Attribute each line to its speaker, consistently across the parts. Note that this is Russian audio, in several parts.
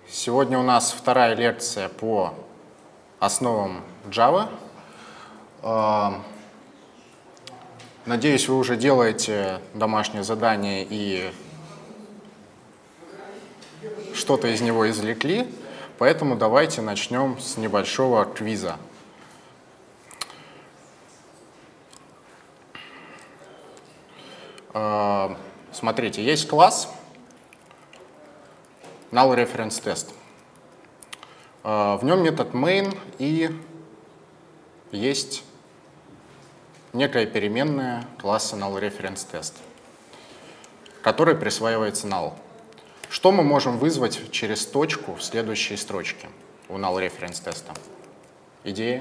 Speaker 1: Сегодня у нас вторая лекция по основам Java. Надеюсь, вы уже делаете домашнее задание и что-то из него извлекли, поэтому давайте начнем с небольшого квиза. Смотрите, есть класс null reference test. В нем метод main и есть некая переменная класса null reference test, которой присваивается null. Что мы можем вызвать через точку в следующей строчке у null reference теста? Идеи?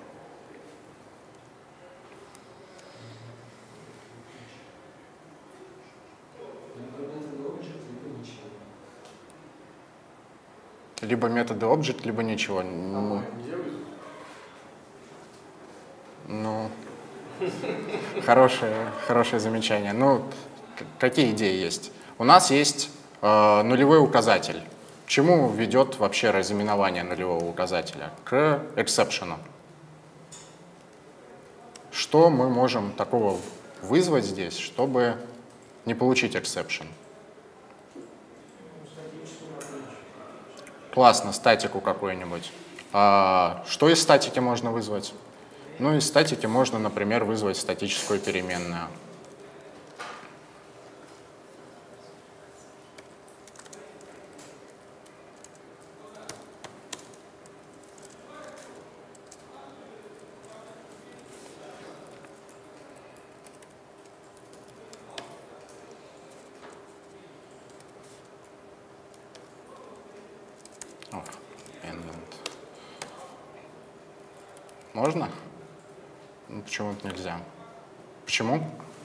Speaker 1: Либо методы object, либо ничего. Ну, хорошее замечание. Ну, какие идеи есть? У нас есть нулевой указатель. К чему ведет вообще разименование нулевого указателя? К exception. Что мы можем такого вызвать здесь, чтобы не получить exception? Классно, статику какую-нибудь. Что из статики можно вызвать? Ну, из статики можно, например, вызвать статическую переменную. Можно? Ну, почему-то нельзя. Почему?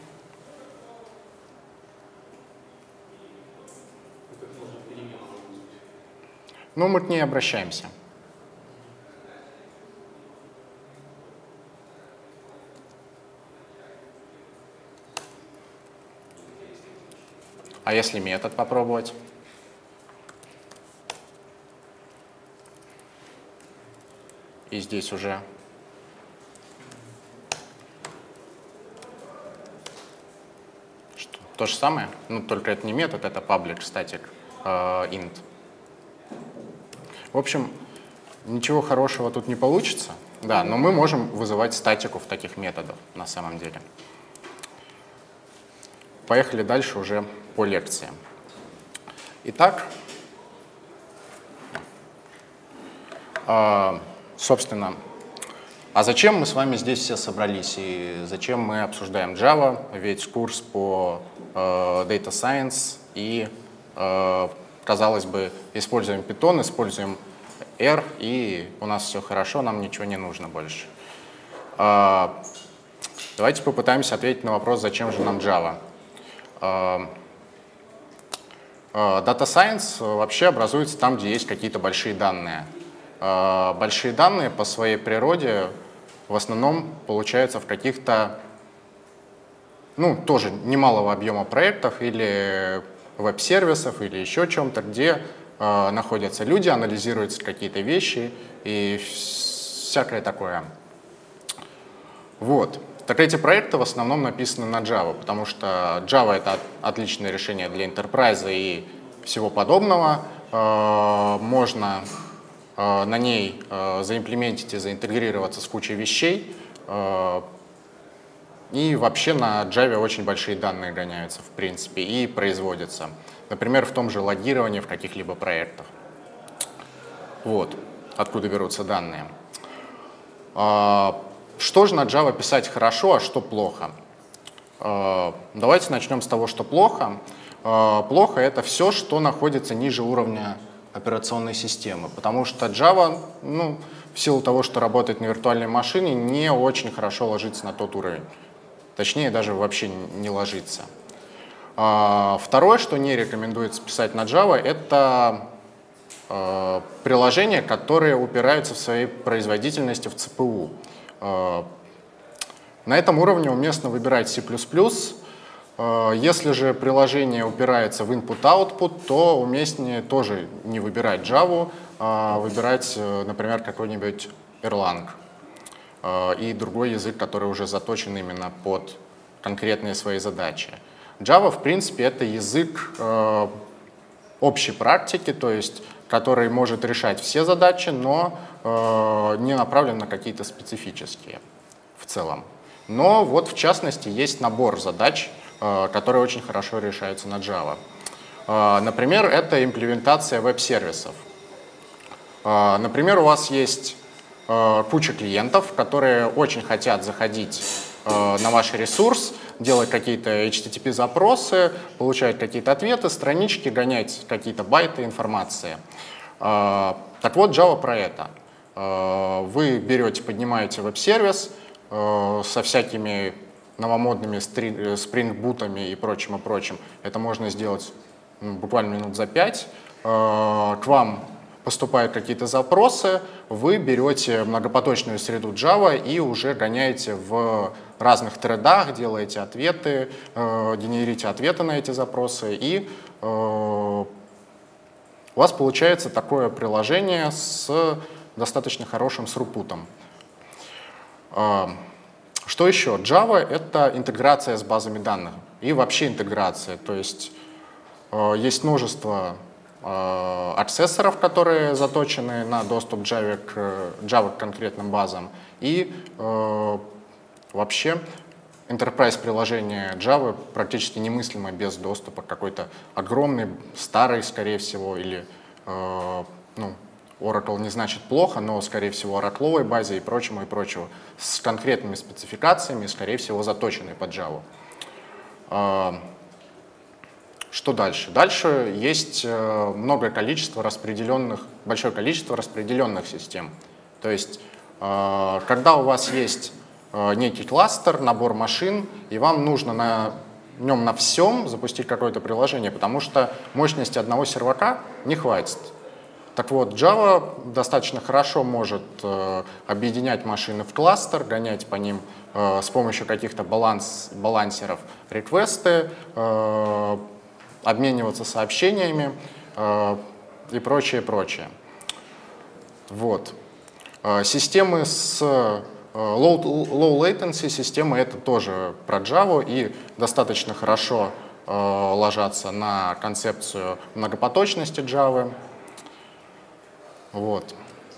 Speaker 1: Ну, мы к ней обращаемся. А если метод попробовать? И здесь уже то же самое, ну, только это не метод, это public static int. В общем, ничего хорошего тут не получится, да, но мы можем вызывать статику в таких методах на самом деле. Поехали дальше уже по лекции. Итак, собственно, а зачем мы с вами здесь все собрались и зачем мы обсуждаем Java, ведь курс по Data Science и, казалось бы, используем Python, используем R, и у нас все хорошо, нам ничего не нужно больше. Давайте попытаемся ответить на вопрос, зачем же нам Java. Data Science вообще образуется там, где есть какие-то большие данные. Большие данные по своей природе в основном получаются в каких-то, ну, тоже немалого объема проектов или веб-сервисов или еще чем-то, где находятся люди, анализируются какие-то вещи и всякое такое. Вот. Так эти проекты в основном написаны на Java, потому что Java — это отличное решение для enterprise и всего подобного. Можно на ней заимплементить и заинтегрироваться с кучей вещей. И вообще на Java очень большие данные гоняются, в принципе, и производятся. Например, в том же логировании в каких-либо проектах. Вот, откуда берутся данные. Что же на Java писать хорошо, а что плохо? Давайте начнем с того, что плохо. Плохо — это все, что находится ниже уровня операционной системы, потому что Java, ну, в силу того, что работает на виртуальной машине, не очень хорошо ложится на тот уровень. Точнее, даже вообще не ложится. Второе, что не рекомендуется писать на Java, это приложения, которые упираются в своей производительности в CPU. На этом уровне уместно выбирать C++, Если же приложение упирается в input-output, то уместнее тоже не выбирать Java, а выбирать, например, какой-нибудь Erlang и другой язык, который уже заточен именно под конкретные свои задачи. Java, в принципе, это язык общей практики, то есть который может решать все задачи, но не направлен на какие-то специфические в целом. Но вот в частности есть набор задач, которые очень хорошо решаются на Java. Например, это имплементация веб-сервисов. Например, у вас есть куча клиентов, которые очень хотят заходить на ваш ресурс, делать какие-то HTTP-запросы, получать какие-то ответы, странички, гонять какие-то байты информации. Так вот, Java про это. Вы берете, поднимаете веб-сервис со всякими новомодными спрингбутами и прочим, и прочим. Это можно сделать буквально минут за 5. К вам поступают какие-то запросы, вы берете многопоточную среду Java и уже гоняете в разных тредах, делаете ответы, генерите ответы на эти запросы, и у вас получается такое приложение с достаточно хорошим срупутом. Что еще? Java — это интеграция с базами данных и вообще интеграция. То есть есть множество аксессоров, которые заточены на доступ Java к конкретным базам. И вообще enterprise-приложение Java практически немыслимо без доступа к какой-то огромной, старой, скорее всего, или Oracle не значит плохо, но, скорее всего, оракловой базе и прочему, с конкретными спецификациями, скорее всего, заточенной под Java. Что дальше? Дальше есть большое количество распределенных систем. То есть, когда у вас есть некий кластер, набор машин, и вам нужно на нем на всем запустить какое-то приложение, потому что мощности одного сервака не хватит. Так вот, Java достаточно хорошо может объединять машины в кластер, гонять по ним с помощью каких-то балансеров реквесты, обмениваться сообщениями и прочее. Вот. Системы с low latency системы — это тоже про Java и достаточно хорошо ложатся на концепцию многопоточности Java. Вот.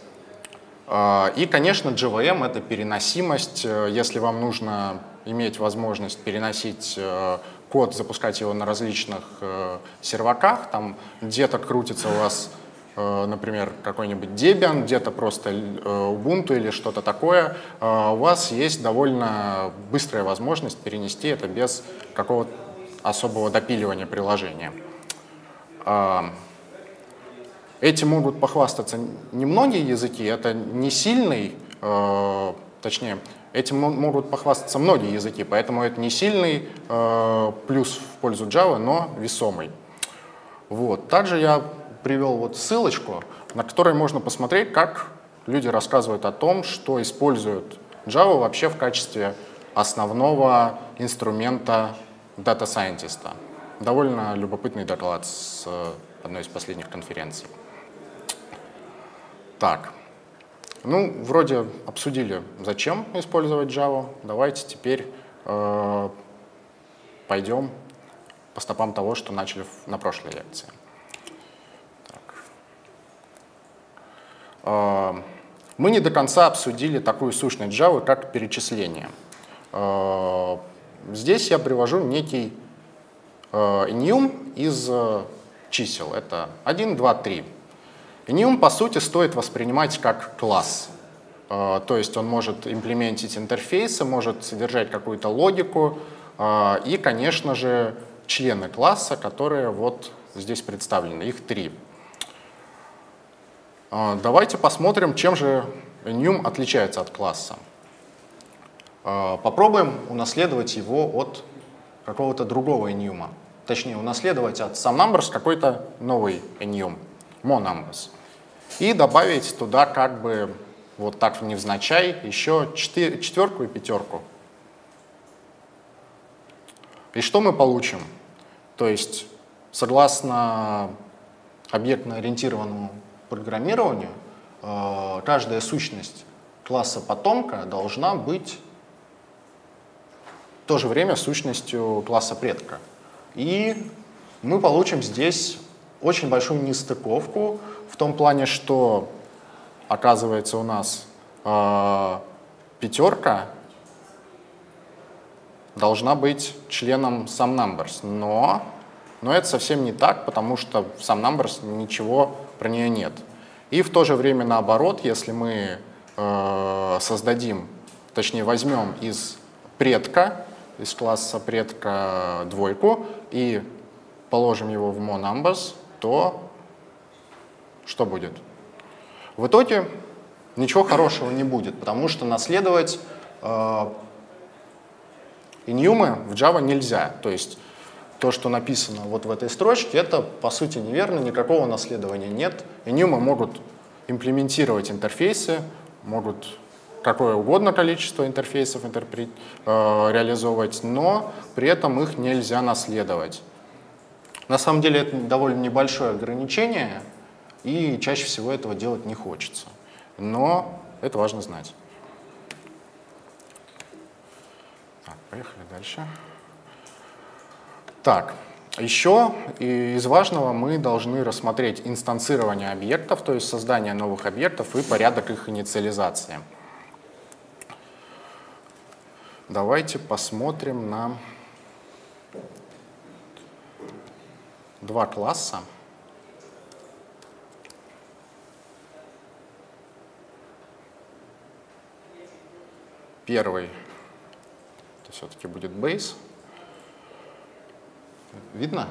Speaker 1: И, конечно, JVM — это переносимость. Если вам нужно иметь возможность переносить код, запускать его на различных серваках, там где-то крутится у вас, например, какой-нибудь Debian, где-то просто Ubuntu или что-то такое, у вас есть довольно быстрая возможность перенести это без какого-то особого допиливания приложения. Этим могут похвастаться немногие языки, это не сильный, точнее, этим могут похвастаться многие языки, поэтому это не сильный плюс в пользу Java, но весомый. Вот. Также я привел вот ссылочку, на которой можно посмотреть, как люди рассказывают о том, что используют Java вообще в качестве основного инструмента дата-сайентиста. Довольно любопытный доклад с одной из последних конференций. Так, вроде обсудили, зачем использовать Java. Давайте теперь пойдем по стопам того, что начали на прошлой лекции. Так. Мы не до конца обсудили такую сущность Java, как перечисление. Здесь я привожу некий enum из чисел. Это 1, 2, 3. Enum, по сути, стоит воспринимать как класс. То есть он может имплементить интерфейсы, может содержать какую-то логику и, конечно же, члены класса, которые вот здесь представлены. Их 3. Давайте посмотрим, чем же enum отличается от класса. Попробуем унаследовать его от какого-то другого enum. Точнее, унаследовать от SomeNumbers какой-то новый enum, moNumbers. И добавить туда как бы вот так невзначай еще четверку и пятерку. И что мы получим? То есть, согласно объектно-ориентированному программированию, каждая сущность класса потомка должна быть в то же время сущностью класса предка. И мы получим здесь очень большую нестыковку в том плане, что, оказывается, у нас пятерка должна быть членом SumNumbers, но это совсем не так, потому что в SumNumbers ничего про нее нет. И в то же время наоборот, если мы создадим, точнее возьмем из предка, из класса предка двойку и положим его в moNumbers, то что будет? В итоге ничего хорошего не будет, потому что наследовать иньюмы в Java нельзя. То есть то, что написано вот в этой строчке, это по сути неверно, никакого наследования нет. Иньюмы могут имплементировать интерфейсы, могут какое угодно количество интерфейсов реализовывать, но при этом их нельзя наследовать. На самом деле это довольно небольшое ограничение, и чаще всего этого делать не хочется. Но это важно знать. Так, поехали дальше. Так, еще из важного мы должны рассмотреть инстанцирование объектов, то есть создание новых объектов и порядок их инициализации. Давайте посмотрим на два класса. Первый это все-таки будет base. Видно?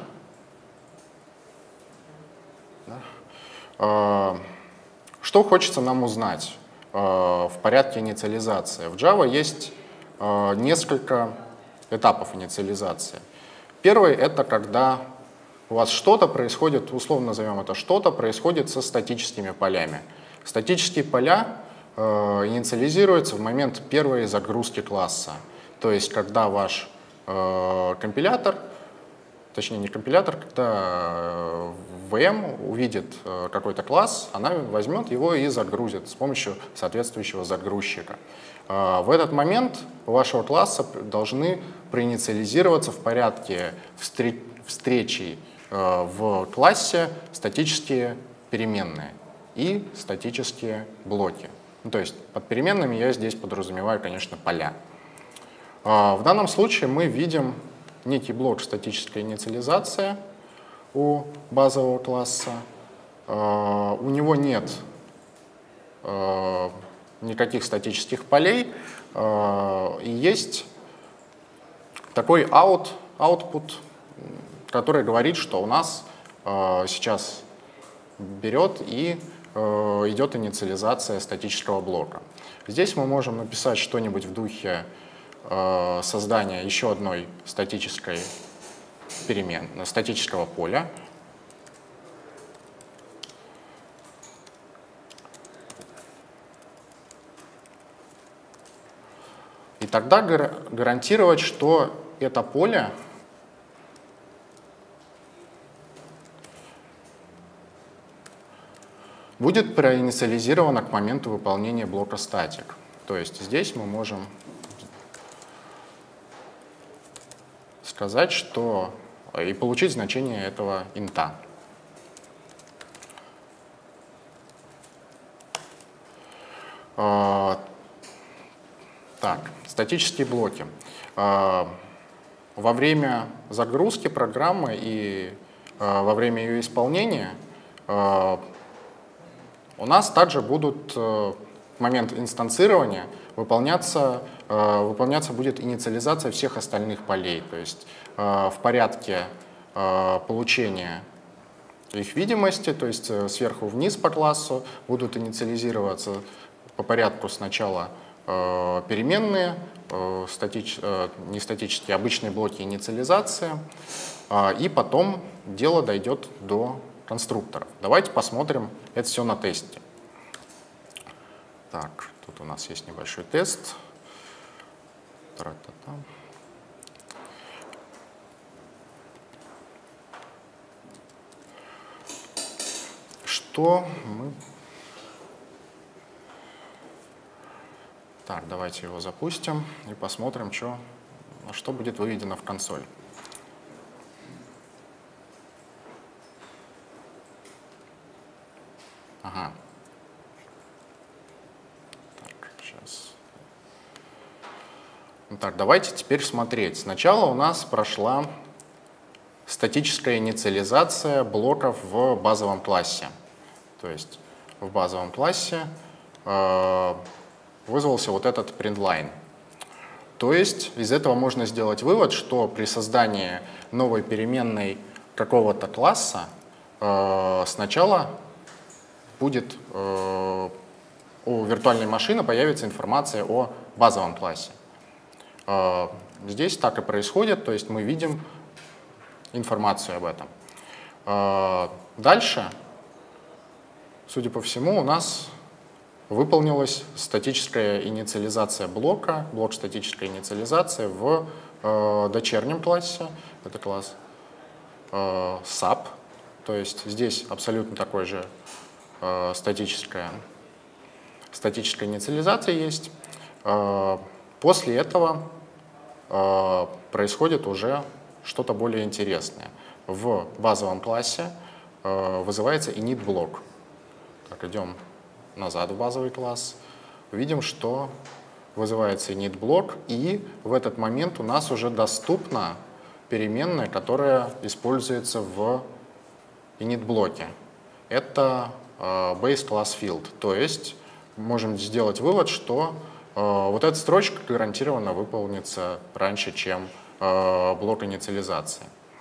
Speaker 1: Да. Что хочется нам узнать в порядке инициализации? В Java есть несколько этапов инициализации. Первый — это когда у вас что-то происходит, условно назовем это что-то, происходит со статическими полями. Статические поля инициализируются в момент первой загрузки класса. То есть когда ваш компилятор, точнее не компилятор, когда VM увидит какой-то класс, она возьмет его и загрузит с помощью соответствующего загрузчика. В этот момент у вашего класса должны проинициализироваться в порядке встречи в классе статические переменные и статические блоки. Ну, то есть под переменными я здесь подразумеваю, конечно, поля. В данном случае мы видим некий блок статическая инициализация у базового класса. У него нет никаких статических полей, и есть такой output, который говорит, что у нас сейчас берет и идет инициализация статического блока. Здесь мы можем написать что-нибудь в духе создания еще одной статической переменной, статического поля. И тогда гарантировать, что это поле будет проинициализировано к моменту выполнения блока static. То есть здесь мы можем сказать, что и получить значение этого инта. Так, статические блоки. Во время загрузки программы и во время ее исполнения у нас также будут в момент инстанцирования выполняться будет инициализация всех остальных полей. То есть в порядке получения их видимости, то есть сверху вниз по классу будут инициализироваться по порядку сначала переменные, не статические, обычные блоки инициализации, и потом дело дойдет до конструкторов. Давайте посмотрим это все на тесте. Так, тут у нас есть небольшой тест. что мы... Так, давайте его запустим и посмотрим, что будет выведено в консоль. Ага. Так, сейчас. Так, давайте теперь смотреть. Сначала у нас прошла статическая инициализация блоков в базовом классе. То есть в базовом классе вызвался вот этот printLine. То есть из этого можно сделать вывод, что при создании новой переменной какого-то класса сначала будет у виртуальной машины появится информация о базовом классе. Здесь так и происходит, то есть мы видим информацию об этом. Дальше, судя по всему, у нас выполнилась статическая инициализация блока, блок статической инициализации в дочернем классе. Это класс sub, то есть здесь абсолютно такой же статическая инициализация есть. После этого происходит уже что-то более интересное. В базовом классе вызывается init-блок. Так, идем назад в базовый класс. Видим, что вызывается init-блок, и в этот момент у нас уже доступна переменная, которая используется в init-блоке. Это base class field, то есть можем сделать вывод, что вот эта строчка гарантированно выполнится раньше, чем блок инициализации.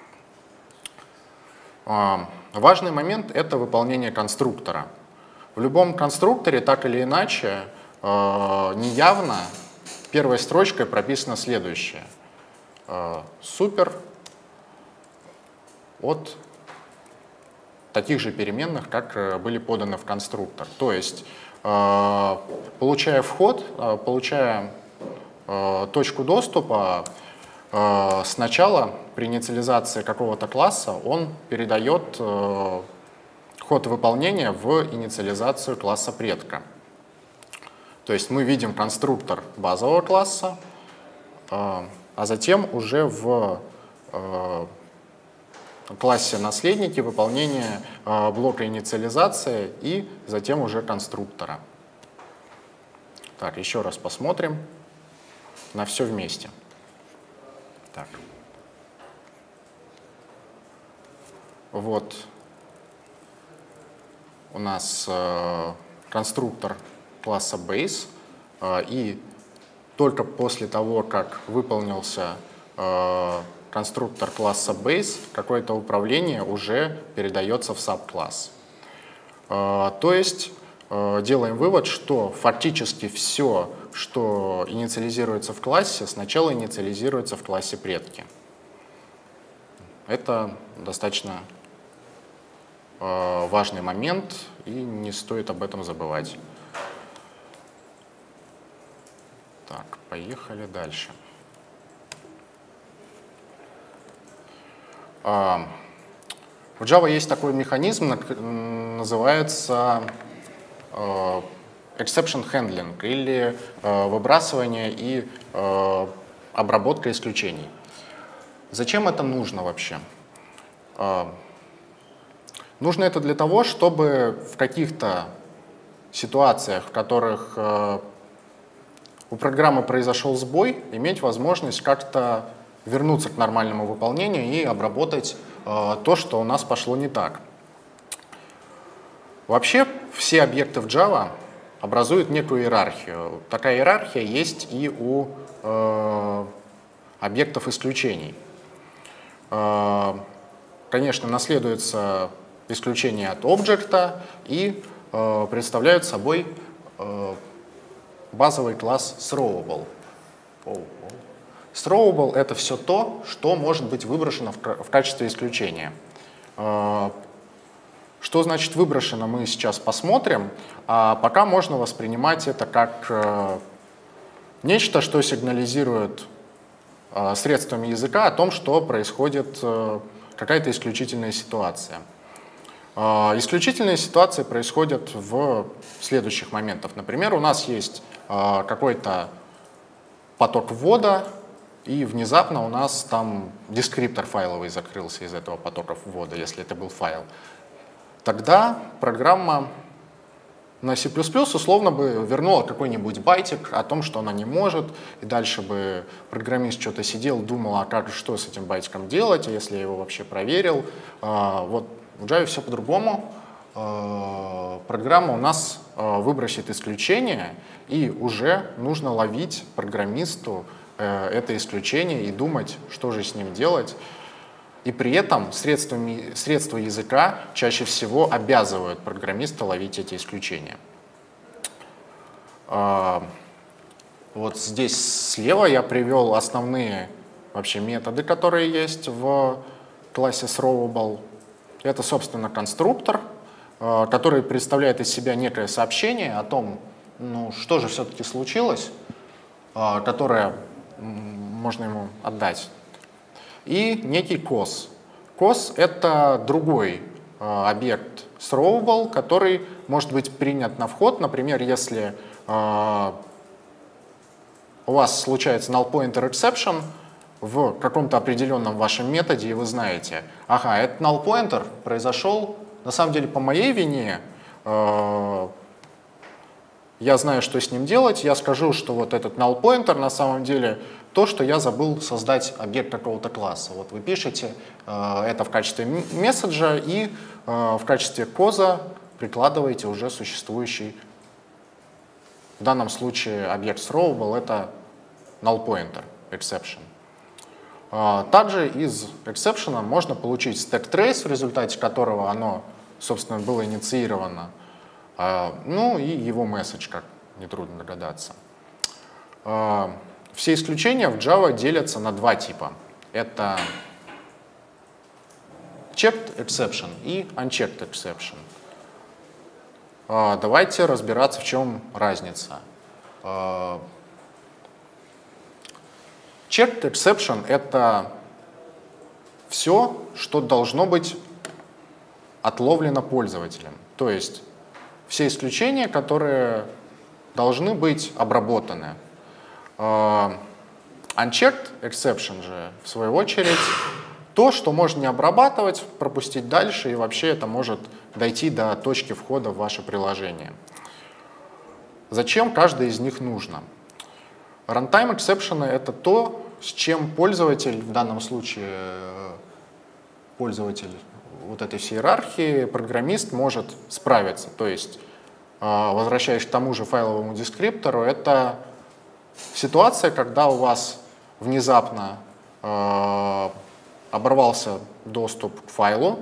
Speaker 1: Важный момент — это выполнение конструктора. В любом конструкторе так или иначе неявно первой строчкой прописано следующее. Супер от таких же переменных, как были поданы в конструктор. То есть, получая вход, получая точку доступа, сначала при инициализации какого-то класса он передает ход выполнения в инициализацию класса предка. То есть мы видим конструктор базового класса, а затем уже в классе наследники выполнение блока инициализации и затем уже конструктора. Так, еще раз посмотрим на все вместе. Так. Вот у нас конструктор класса base, и только после того, как выполнился конструктор класса base, какое-то управление уже передается в subкласс. То есть делаем вывод, что фактически все, что инициализируется в классе, сначала инициализируется в классе предки. Это достаточно важный момент, и не стоит об этом забывать. Так, поехали дальше. В Java есть такой механизм, называется exception handling, или выбрасывание и обработка исключений. Зачем это нужно вообще? Нужно это для того, чтобы в каких-то ситуациях, в которых у программы произошел сбой, иметь возможность как-то вернуться к нормальному выполнению и обработать то, что у нас пошло не так. Вообще все объекты в Java образуют некую иерархию. Такая иерархия есть и у объектов исключений. Конечно, наследуется исключение от объекта и представляют собой базовый класс throwable. Throwable — это все то, что может быть выброшено в качестве исключения. Что значит выброшено, мы сейчас посмотрим, а пока можно воспринимать это как нечто, что сигнализирует средствами языка о том, что происходит какая-то исключительная ситуация. Исключительные ситуации происходят в следующих моментах. Например, у нас есть какой-то поток ввода, и внезапно у нас там дескриптор файловый закрылся из этого потока ввода, если это был файл. Тогда программа на C++ условно бы вернула какой-нибудь байтик о том, что она не может, и дальше бы программист что-то сидел, думал, а как, что с этим байтиком делать, если я его вообще проверил. Вот в Java все по-другому. Программа у нас выбросит исключение, и уже нужно ловить программисту это исключение и думать, что же с ним делать. И при этом средства языка чаще всего обязывают программиста ловить эти исключения. Вот здесь слева я привел основные вообще методы, которые есть в классе throwable. Это, собственно, конструктор, который представляет из себя некое сообщение о том, ну, что же все-таки случилось, которое можно ему отдать. И некий cos. Cos — это другой объект throwable, который может быть принят на вход. Например, если у вас случается null pointer exception в каком-то определенном вашем методе, и вы знаете, ага, этот null pointer произошел на самом деле по моей вине, я знаю, что с ним делать, я скажу, что вот этот null pointer на самом деле то, что я забыл создать объект какого-то класса. Вот вы пишете это в качестве месседжа и в качестве коза прикладываете уже существующий, в данном случае объект throwable — это null pointer exception. Также из exception можно получить stack trace, в результате которого оно, собственно, было инициировано. Ну и его месседж, как нетрудно догадаться. Все исключения в Java делятся на два типа. Это checked exception и unchecked exception. Давайте разбираться, в чем разница. Checked exception — это все, что должно быть отловлено пользователем. То есть все исключения, которые должны быть обработаны. Unchecked exception же, в свою очередь, то, что можно не обрабатывать, пропустить дальше, и вообще это может дойти до точки входа в ваше приложение. Зачем каждый из них нужно? Runtime exception — это то, с чем пользователь, в данном случае пользователь вот этой всей иерархии, программист может справиться. То есть, возвращаясь к тому же файловому дескриптору, это ситуация, когда у вас внезапно оборвался доступ к файлу,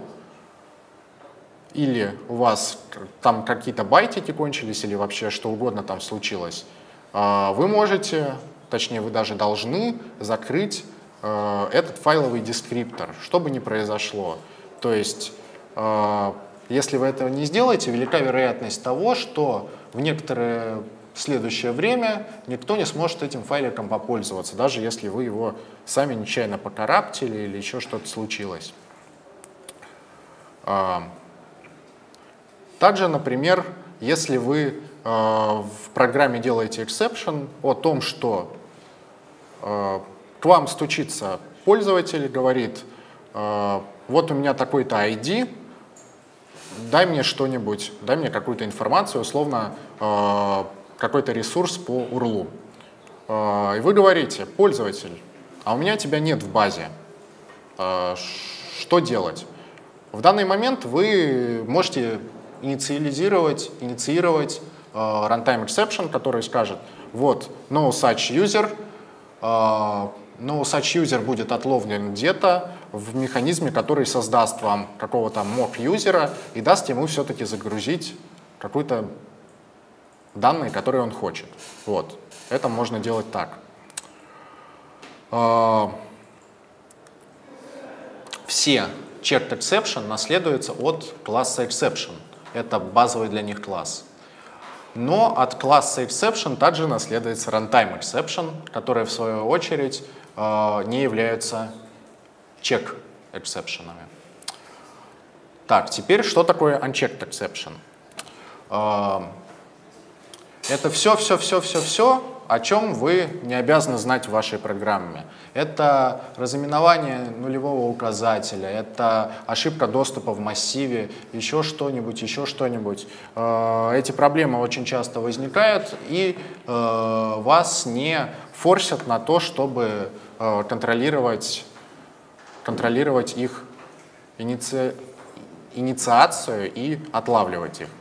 Speaker 1: или у вас там какие-то байтики кончились, или вообще что угодно там случилось, вы можете, точнее вы даже должны закрыть этот файловый дескриптор, что бы ни произошло. То есть, если вы этого не сделаете, велика вероятность того, что в некоторое следующее время никто не сможет этим файликом попользоваться, даже если вы его сами нечаянно покараптили или еще что-то случилось. Также, например, если вы в программе делаете exception о том, что к вам стучится пользователь, говорит, вот у меня такой-то ID, дай мне что-нибудь, дай мне какую-то информацию, условно, какой-то ресурс по URL. И вы говорите, пользователь, а у меня тебя нет в базе, что делать? В данный момент вы можете инициировать runtime exception, который скажет, вот, no such user, no such user будет отловлен где-то в механизме, который создаст вам какого-то mock-юзера и даст ему все-таки загрузить какой-то данные, которые он хочет. Вот. Это можно делать так. Все checked exception наследуются от класса exception. Это базовый для них класс. Но от класса exception также наследуется runtime exception, которые в свою очередь не являются check exception'ами. Так, теперь что такое unchecked exception? Это все, о чем вы не обязаны знать в вашей программе. Это разыменование нулевого указателя, это ошибка доступа в массиве, еще что-нибудь, еще что-нибудь. Эти проблемы очень часто возникают, и вас не форсят на то, чтобы контролировать их инициацию и отлавливать их.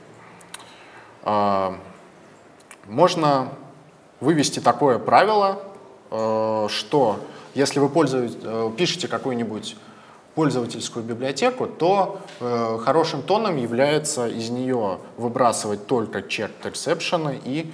Speaker 1: Можно вывести такое правило, что если вы пишете какую-нибудь пользовательскую библиотеку, то хорошим тоном является из нее выбрасывать только checked exception и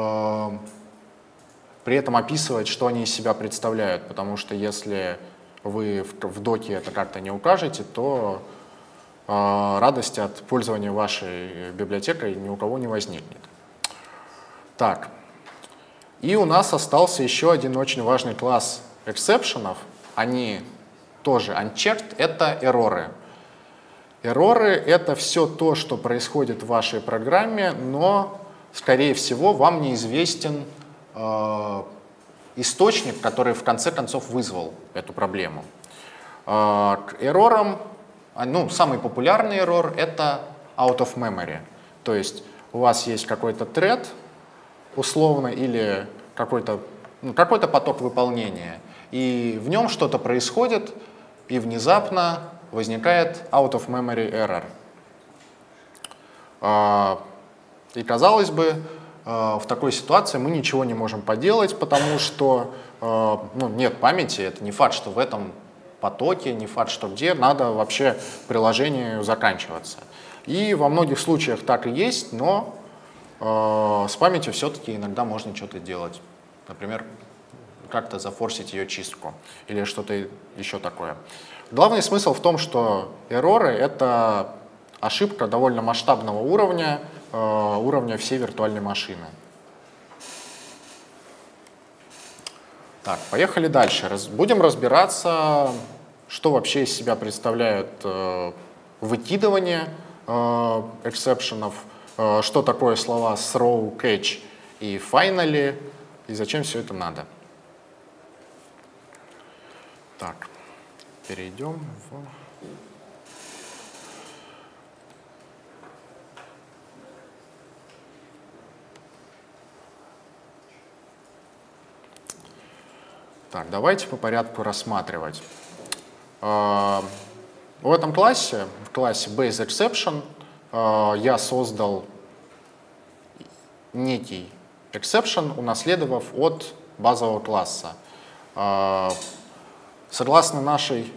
Speaker 1: при этом описывать, что они из себя представляют, потому что если вы в доке это как-то не укажете, то радости от пользования вашей библиотекой ни у кого не возникнет. Так, и у нас остался еще один очень важный класс эксепшенов. Они тоже unchecked, это эрроры. Эрроры — это все то, что происходит в вашей программе, но, скорее всего, вам неизвестен источник, который в конце концов вызвал эту проблему. К эррорам, самый популярный эррор — это out of memory. То есть у вас есть какой-то thread, условно, или какой-то поток выполнения, и в нем что-то происходит, и внезапно возникает out of memory error. И казалось бы, в такой ситуации мы ничего не можем поделать, потому что нет памяти, это не факт, что в этом потоке, не факт, что где, надо вообще приложению заканчиваться. И во многих случаях так и есть, но с памятью все-таки иногда можно что-то делать. Например, как-то зафорсить ее чистку или что-то еще такое. Главный смысл в том, что эрроры — это ошибка довольно масштабного уровня, уровня всей виртуальной машины. Так, поехали дальше. Будем разбираться, что вообще из себя представляют выкидывание эксепшенов, что такое слова throw, catch и finally, и зачем все это надо. Так, перейдем в... Так, давайте по порядку рассматривать. В этом классе, в классе BaseException, я создал некий exception, унаследовав от базового класса. Согласно нашей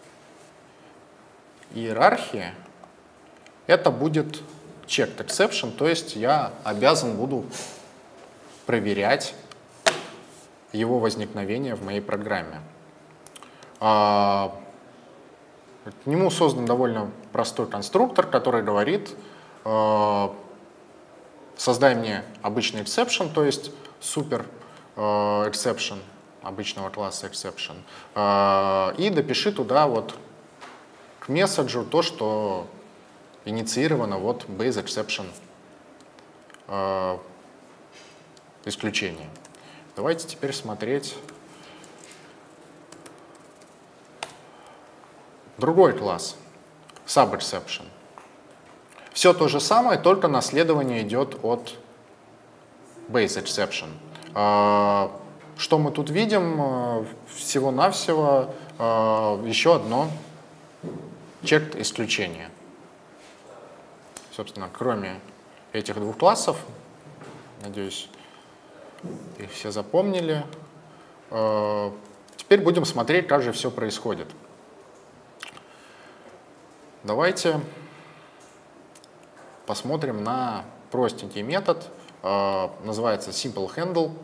Speaker 1: иерархии, это будет checked exception, то есть я обязан буду проверять его возникновение в моей программе. К нему создан довольно простой конструктор, который говорит: создай мне обычный exception, то есть super exception обычного класса exception, и допиши туда вот к месседжу то, что инициировано вот BaseException исключение. Давайте теперь смотреть другой класс, SubException. Все то же самое, только наследование идет от BaseException. Что мы тут видим? Всего-навсего еще одно checked исключение. Собственно, кроме этих двух классов, надеюсь, их все запомнили. Теперь будем смотреть, как же все происходит. Давайте посмотрим на простенький метод, называется SimpleHandle,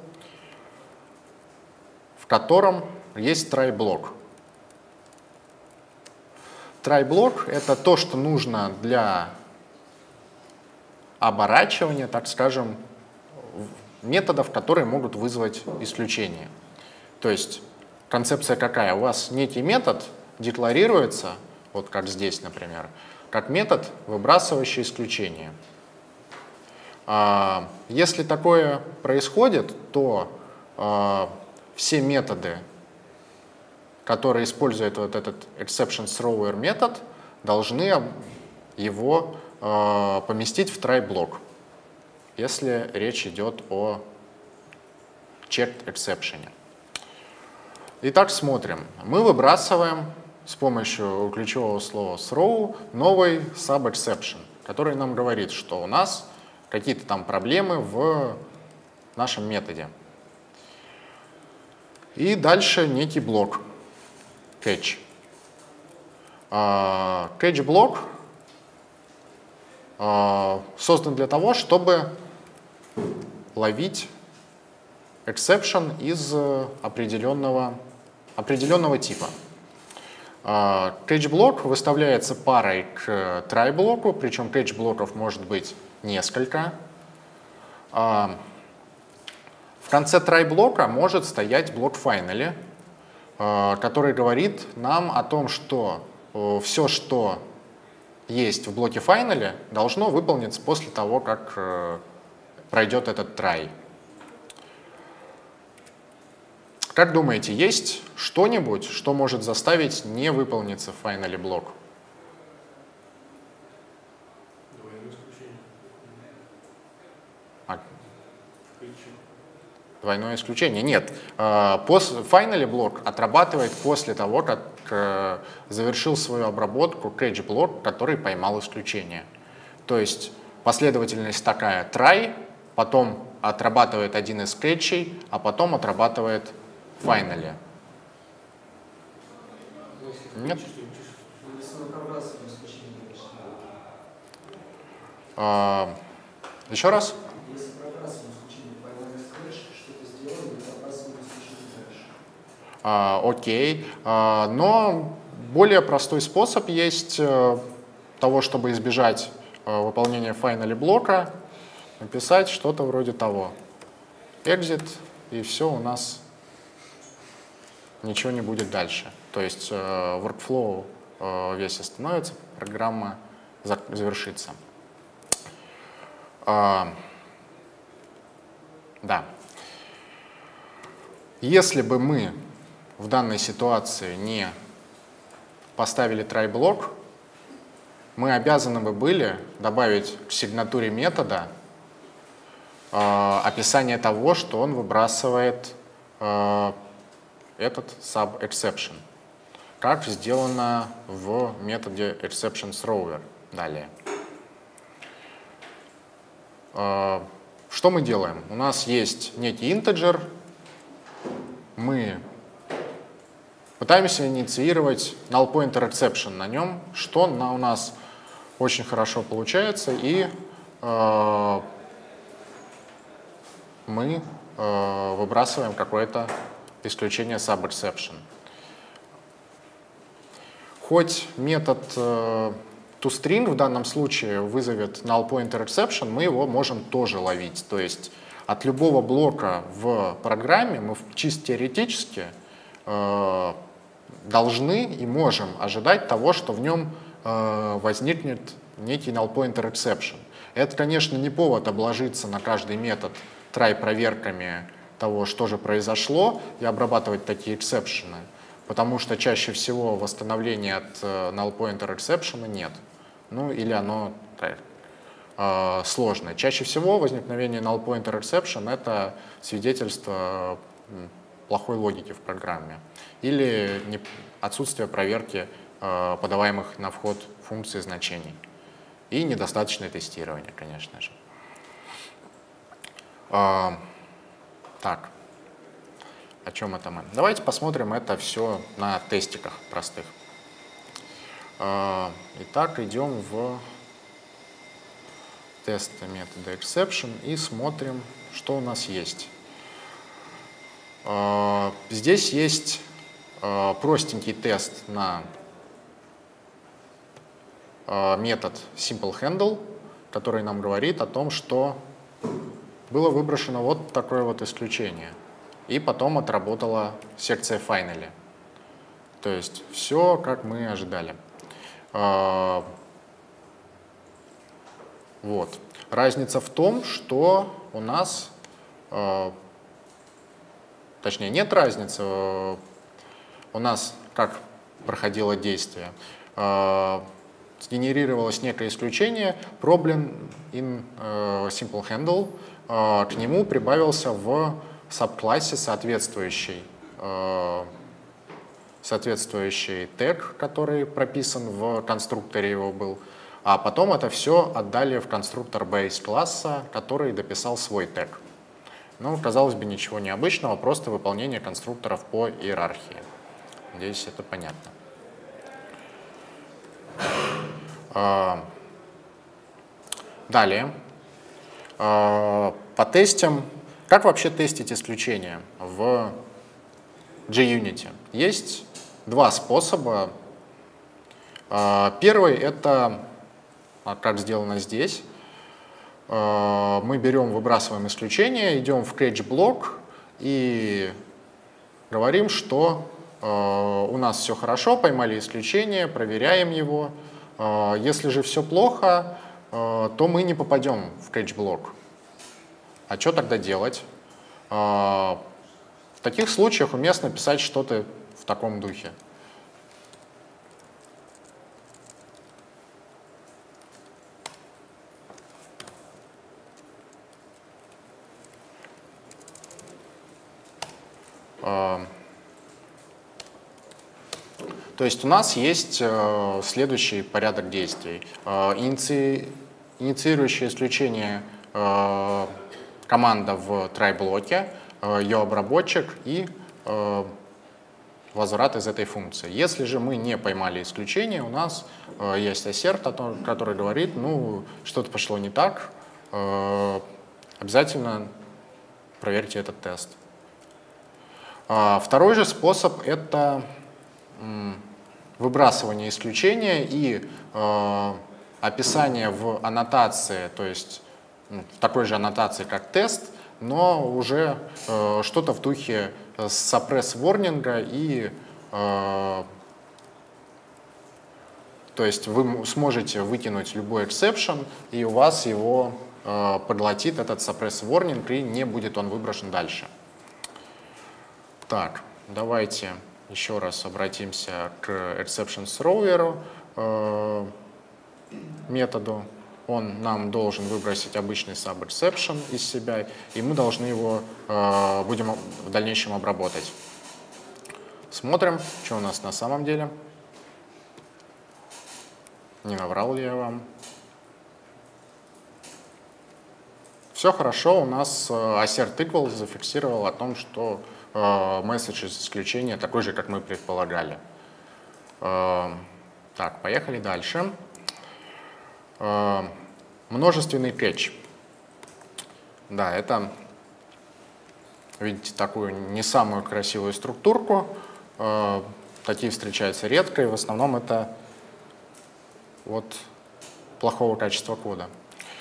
Speaker 1: в котором есть try-блок. Try-блок — это то, что нужно для оборачивания, так скажем, методов, которые могут вызвать исключение. То есть концепция какая? У вас некий метод декларируется, вот как здесь, например, как метод, выбрасывающий исключение. Если такое происходит, то все методы, которые используют вот этот exception thrower метод, должны его поместить в try блок, если речь идет о checked exception. Итак, смотрим. Мы выбрасываем с помощью ключевого слова throw новый sub-exception, который нам говорит, что у нас какие-то там проблемы в нашем методе. И дальше некий блок catch. Catch блок создан для того, чтобы ловить exception из определенного типа. Catch блок выставляется парой к try блоку, причем catch блоков может быть несколько. В конце try блока может стоять блок finally, который говорит нам о том, что все, что есть в блоке finally, должно выполниться после того, как пройдет этот try. Как думаете, есть что-нибудь, что может заставить не выполниться finally блок? Двойное исключение? Нет. Finally блок отрабатывает после того, как завершил свою обработку catch блок, который поймал исключение. То есть последовательность такая: try, потом отрабатывает один из кетчей, а потом отрабатывает finally. Нет? Еще раз? Окей, но более простой способ есть того, чтобы избежать выполнения finally блока, написать что-то вроде того. Exit, и все, у нас ничего не будет дальше. То есть workflow весь остановится, программа завершится. Да. Если бы мы в данной ситуации не поставили try блок, мы обязаны бы были добавить к сигнатуре метода описание того, что он выбрасывает этот sub-exception, как сделано в методе exception thrower. Далее. Что мы делаем? У нас есть некий integer, мы пытаемся инициировать null pointer exception на нем, что у нас очень хорошо получается, и мы выбрасываем какое-то исключение sub-exception. Хоть метод toString в данном случае вызовет null pointer exception, мы его можем тоже ловить. То есть от любого блока в программе мы чисто теоретически должны и можем ожидать того, что в нем возникнет некий null pointer exception. Это, конечно, не повод обложиться на каждый метод try проверками того, что же произошло, и обрабатывать такие эксепшены, потому что чаще всего восстановления от null pointer exception нет. Ну или оно сложное. Чаще всего возникновение null pointer exception — это свидетельство плохой логики в программе или отсутствие проверки подаваемых на вход функций значений и недостаточное тестирование, конечно же. Так, о чем это мы? Давайте посмотрим это все на тестиках простых. Итак, идем в тест метода exception и смотрим, что у нас есть. Здесь есть простенький тест на метод simpleHandle, который нам говорит о том, что было выброшено вот такое вот исключение, и потом отработала секция finally. То есть все, как мы ожидали. Вот. Разница в том, что у нас, точнее, нет разницы, у нас как проходило действие. Сгенерировалось некое исключение, problem in simple handle, к нему прибавился в сабклассе соответствующий тег, который прописан в конструкторе его был, а потом это все отдали в конструктор base класса, который дописал свой тег. Ну, казалось бы, ничего необычного, просто выполнение конструкторов по иерархии. Надеюсь, это понятно. Далее. Потестим, как вообще тестить исключения в JUnity. Есть два способа. Первый — это, как сделано здесь. Мы берем, выбрасываем исключение, идем в catch-блок и говорим, что у нас все хорошо, поймали исключение, проверяем его. Если же все плохо, то мы не попадем в catch-блок. А что тогда делать? В таких случаях уместно писать что-то в таком духе. То есть у нас есть следующий порядок действий. Инициирующее исключение команда в try-блоке, ее обработчик и возврат из этой функции. Если же мы не поймали исключение, у нас есть assert, который говорит, ну, что-то пошло не так, обязательно проверьте этот тест. Второй же способ — это выбрасывание исключения и описание в аннотации, то есть в такой же аннотации, как тест, но уже что-то в духе suppress warning, и то есть вы сможете выкинуть любой exception, и у вас его поглотит этот suppress warning, и не будет он выброшен дальше. Так, давайте еще раз обратимся к exception-thrower методу. Он нам должен выбросить обычный sub-exception из себя, и мы должны его будем в дальнейшем обработать. Смотрим, что у нас на самом деле. Не наврал ли я вам? Все хорошо, у нас assert equal зафиксировал о том, что месседж из исключения такой же, как мы предполагали. Так, поехали дальше. Множественный catch. Да, это, видите, такую не самую красивую структурку. Такие встречаются редко, и в основном это от плохого качества кода.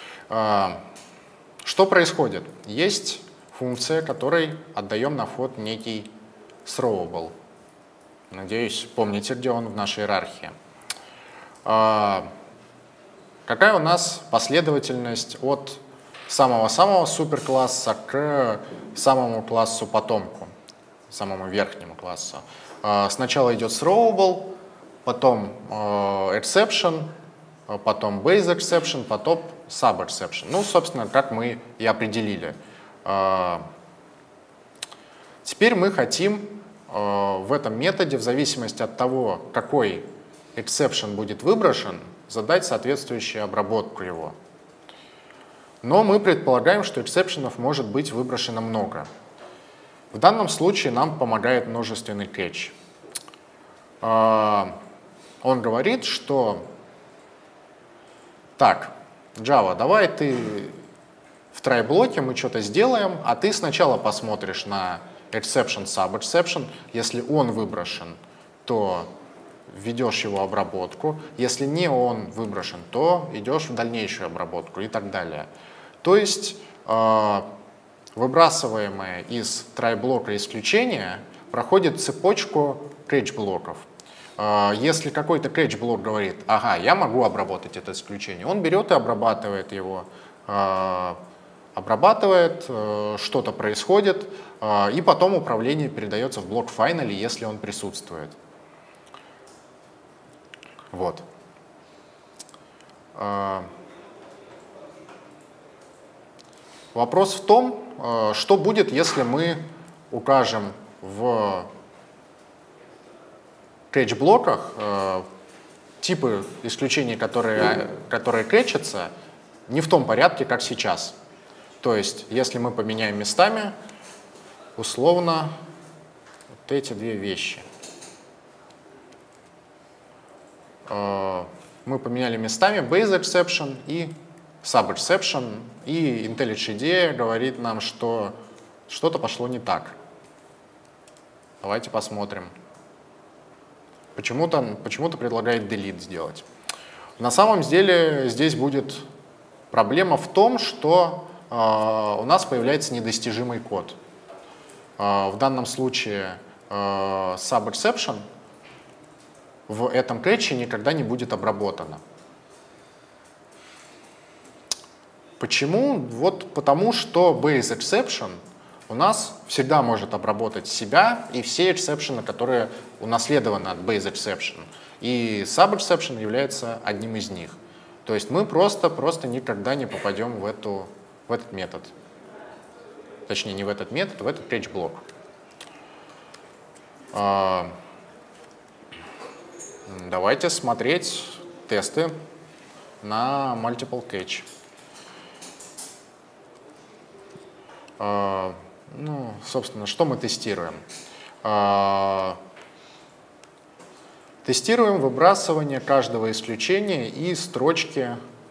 Speaker 1: Что происходит? Есть функция, которой отдаем на вход некий throwable. Надеюсь, помните, где он в нашей иерархии. Какая у нас последовательность от самого-самого суперкласса к самому классу потомку, самому верхнему классу? Сначала идет throwable, потом exception, потом base exception, потом sub exception. Ну, собственно, как мы и определили. Теперь мы хотим в этом методе, в зависимости от того, какой exception будет выброшен, задать соответствующую обработку его. Но мы предполагаем, что эксепшенов может быть выброшено много. В данном случае нам помогает множественный catch. Он говорит, что так, Java, давай ты в try-блоке мы что-то сделаем, а ты сначала посмотришь на exception, sub-exception. Если он выброшен, то введешь его обработку. Если не он выброшен, то идешь в дальнейшую обработку и так далее. То есть выбрасываемое из try-блока исключение проходит цепочку catch-блоков. Если какой-то catch-блок говорит, ага, я могу обработать это исключение, он берет и обрабатывает его, что-то происходит, и потом управление передается в блок finally, если он присутствует. Вот. Вопрос в том, что будет, если мы укажем в кэч-блоках типы исключений, которые кэчатся, не в том порядке, как сейчас. То есть, если мы поменяем местами, условно, вот эти две вещи. Мы поменяли местами base exception и sub exception, и IntelliJ IDEA говорит нам, что что-то пошло не так. Давайте посмотрим. Почему-то предлагает delete сделать. На самом деле здесь будет проблема в том, что у нас появляется недостижимый код. В данном случае sub exception в этом кэче никогда не будет обработано. Почему? Вот потому что base exception у нас всегда может обработать себя и все эксепшены, которые унаследованы от base exception. И sub exception является одним из них. То есть мы просто никогда не попадем в этот метод. Точнее, не в этот метод, в этот catch-блок. Давайте смотреть тесты на multiple catch. Ну, собственно, что мы тестируем? Тестируем выбрасывание каждого исключения и строчки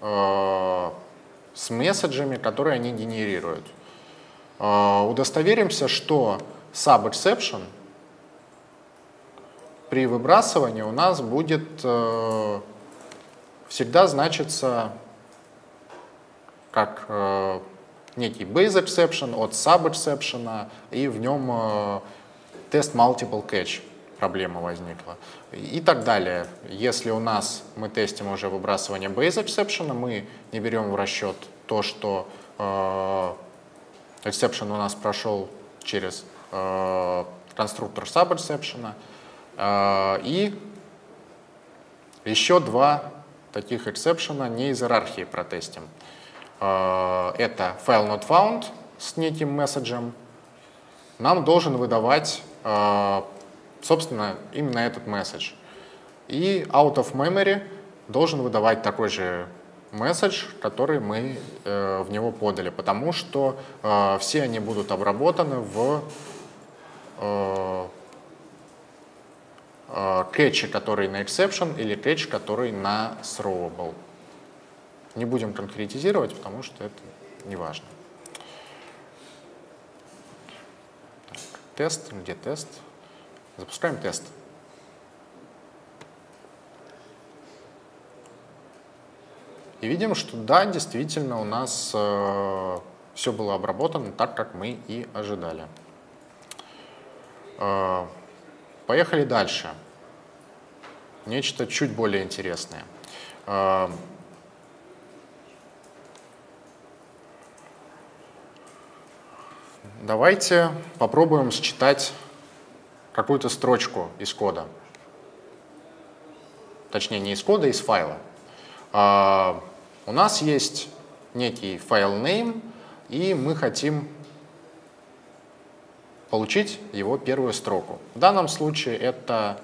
Speaker 1: с месседжами, которые они генерируют. Удостоверимся, что sub exception при выбрасывании у нас будет всегда значиться как некий base exception от sub exception, и в нем тест multiple catch проблема возникла. И так далее. Если у нас мы тестим уже выбрасывание base exception, мы не берем в расчет то, что exception у нас прошел через конструктор sub exception. И еще два таких эксепшена не из иерархии протестим. Это file not found с неким месседжем. Нам должен выдавать, собственно, именно этот месседж. И out of memory должен выдавать такой же месседж, который мы в него подали, потому что все они будут обработаны в кэче, который на exception, или кэч, который на throwable. Не будем конкретизировать, потому что это не важно. Так, тест, где тест? Запускаем тест. И видим, что да, действительно у нас все было обработано так, как мы и ожидали. Поехали дальше. Нечто чуть более интересное. Давайте попробуем считать какую-то строчку из кода. Точнее, не из кода, а из файла. У нас есть некий файл name, и мы хотим получить его первую строку. В данном случае это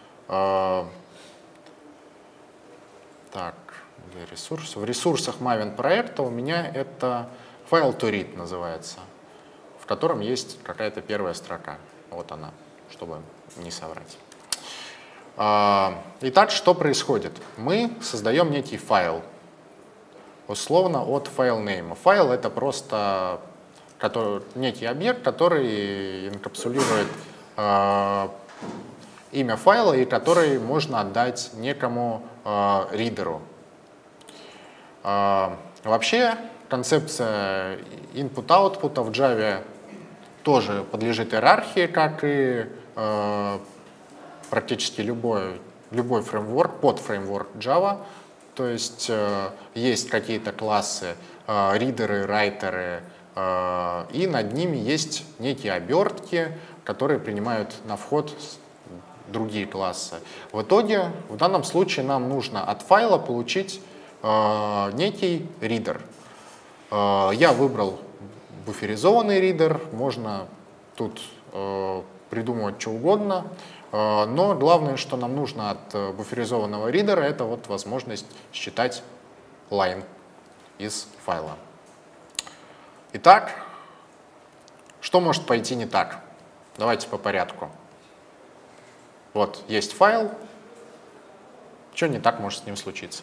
Speaker 1: ресурс. В ресурсах Maven проекта у меня это файл to-read называется, в котором есть какая-то первая строка. Вот она, чтобы не соврать. Итак, что происходит? Мы создаем некий файл, условно от FileName. Файл — это просто некий объект, который инкапсулирует имя файла и который можно отдать некому ридеру. Вообще, концепция input-output в Java тоже подлежит иерархии, как и практически любой любой фреймворк, под фреймворк Java, то есть есть какие-то классы, ридеры, райтеры, и над ними есть некие обертки, которые принимают на вход другие классы. В итоге, в данном случае нам нужно от файла получить некий ридер. Я выбрал буферизованный ридер, можно тут придумывать что угодно, но главное, что нам нужно от буферизованного ридера, это вот возможность считать line из файла. Итак, что может пойти не так? Давайте по порядку. Вот есть файл, что не так может с ним случиться?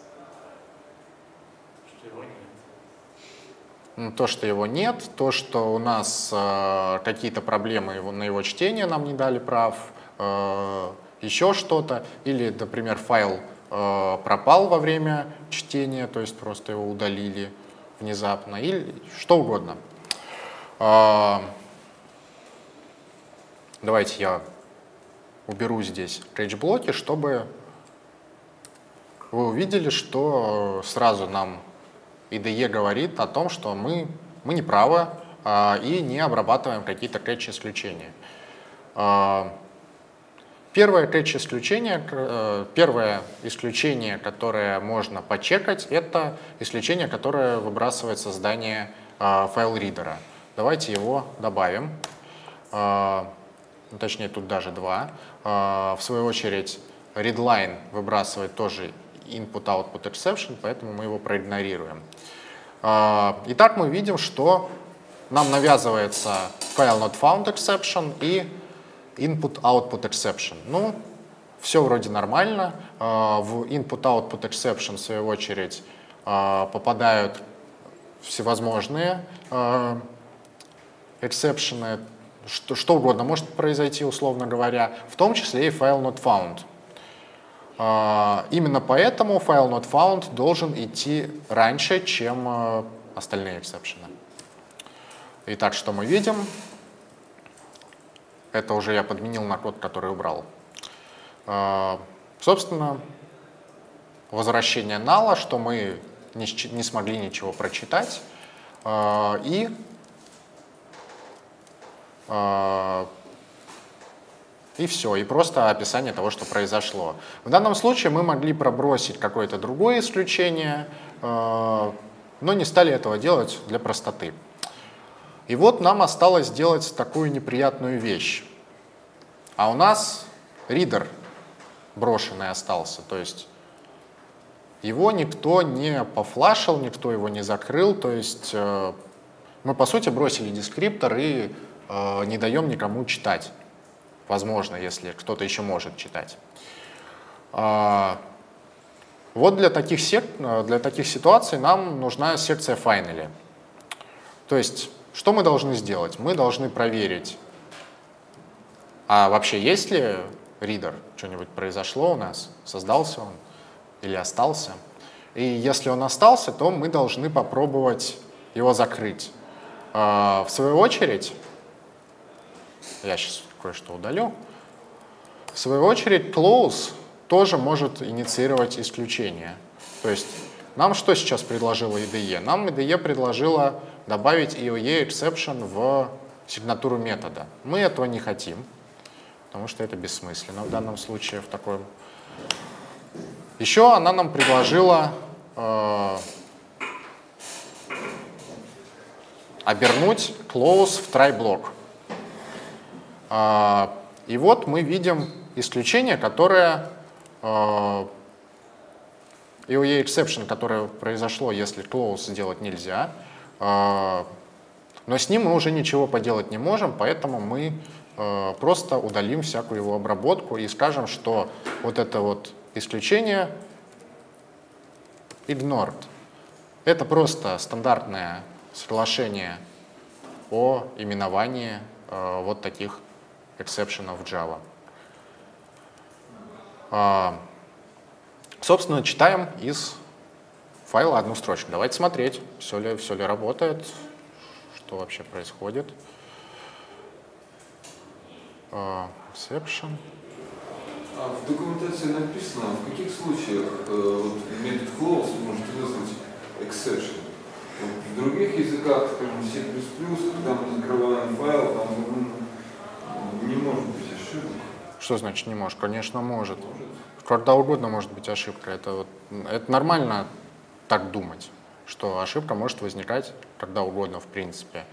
Speaker 1: То, что его нет, то, что у нас какие-то проблемы на его чтение нам не дали прав, еще что-то, или, например, файл пропал во время чтения, то есть просто его удалили внезапно, или что угодно. Давайте я уберу здесь рейдж-блоки, чтобы вы увидели, что сразу нам IDE говорит о том, что мы не правы и не обрабатываем какие-то кэтч-исключения. Первое исключение, которое можно почекать, это исключение, которое выбрасывает создание файл-ридера. Давайте его добавим. Точнее, тут даже два. В свою очередь, readline выбрасывает тоже input-output exception, поэтому мы его проигнорируем. Итак, мы видим, что нам навязывается file not found exception и input-output exception. Ну, все вроде нормально. В input-output exception, в свою очередь, попадают всевозможные эксепшены, что угодно может произойти, условно говоря, в том числе и file not found. Именно поэтому file not found должен идти раньше, чем остальные эксепшены. Итак, что мы видим? Это уже я подменил на код, который убрал. Собственно, возвращение нала, что мы не смогли ничего прочитать, и все, и просто описание того, что произошло. В данном случае мы могли пробросить какое-то другое исключение, но не стали этого делать для простоты. И вот нам осталось сделать такую неприятную вещь. А у нас ридер брошенный остался, то есть его никто не пофлашил, никто его не закрыл, то есть мы, по сути, бросили дескриптор и не даем никому читать. Возможно, если кто-то еще может читать. Вот для таких ситуаций нам нужна секция finally. То есть, что мы должны сделать? Мы должны проверить, а вообще есть ли ридер, что-нибудь произошло у нас, создался он или остался. И если он остался, то мы должны попробовать его закрыть. В свою очередь, я сейчас кое-что удалю. В свою очередь, close тоже может инициировать исключение. То есть нам что сейчас предложила IDE? Нам IDE предложила добавить EOE exception в сигнатуру метода. Мы этого не хотим, потому что это бессмысленно в данном случае. Еще она нам предложила обернуть close в try-блок. И вот мы видим исключение, которое EOE exception, которое произошло, если close сделать нельзя, но с ним мы уже ничего поделать не можем, поэтому мы просто удалим всякую его обработку и скажем, что вот это вот исключение ignored. Это просто стандартное соглашение о именовании вот таких эксепшенов в Java. Собственно, читаем из файла одну строчку. Давайте смотреть, все ли работает, что вообще происходит. Exception.
Speaker 2: А в документации написано, в каких случаях вот, метод close может вызвать exception. Вот, в других языках, скажем, C++, когда мы закрываем файл, там не может быть ошибок.
Speaker 1: Что значит не может? Конечно, может.
Speaker 2: Может.
Speaker 1: Когда угодно может быть ошибка. Это нормально так думать, что ошибка может возникать когда угодно, в принципе.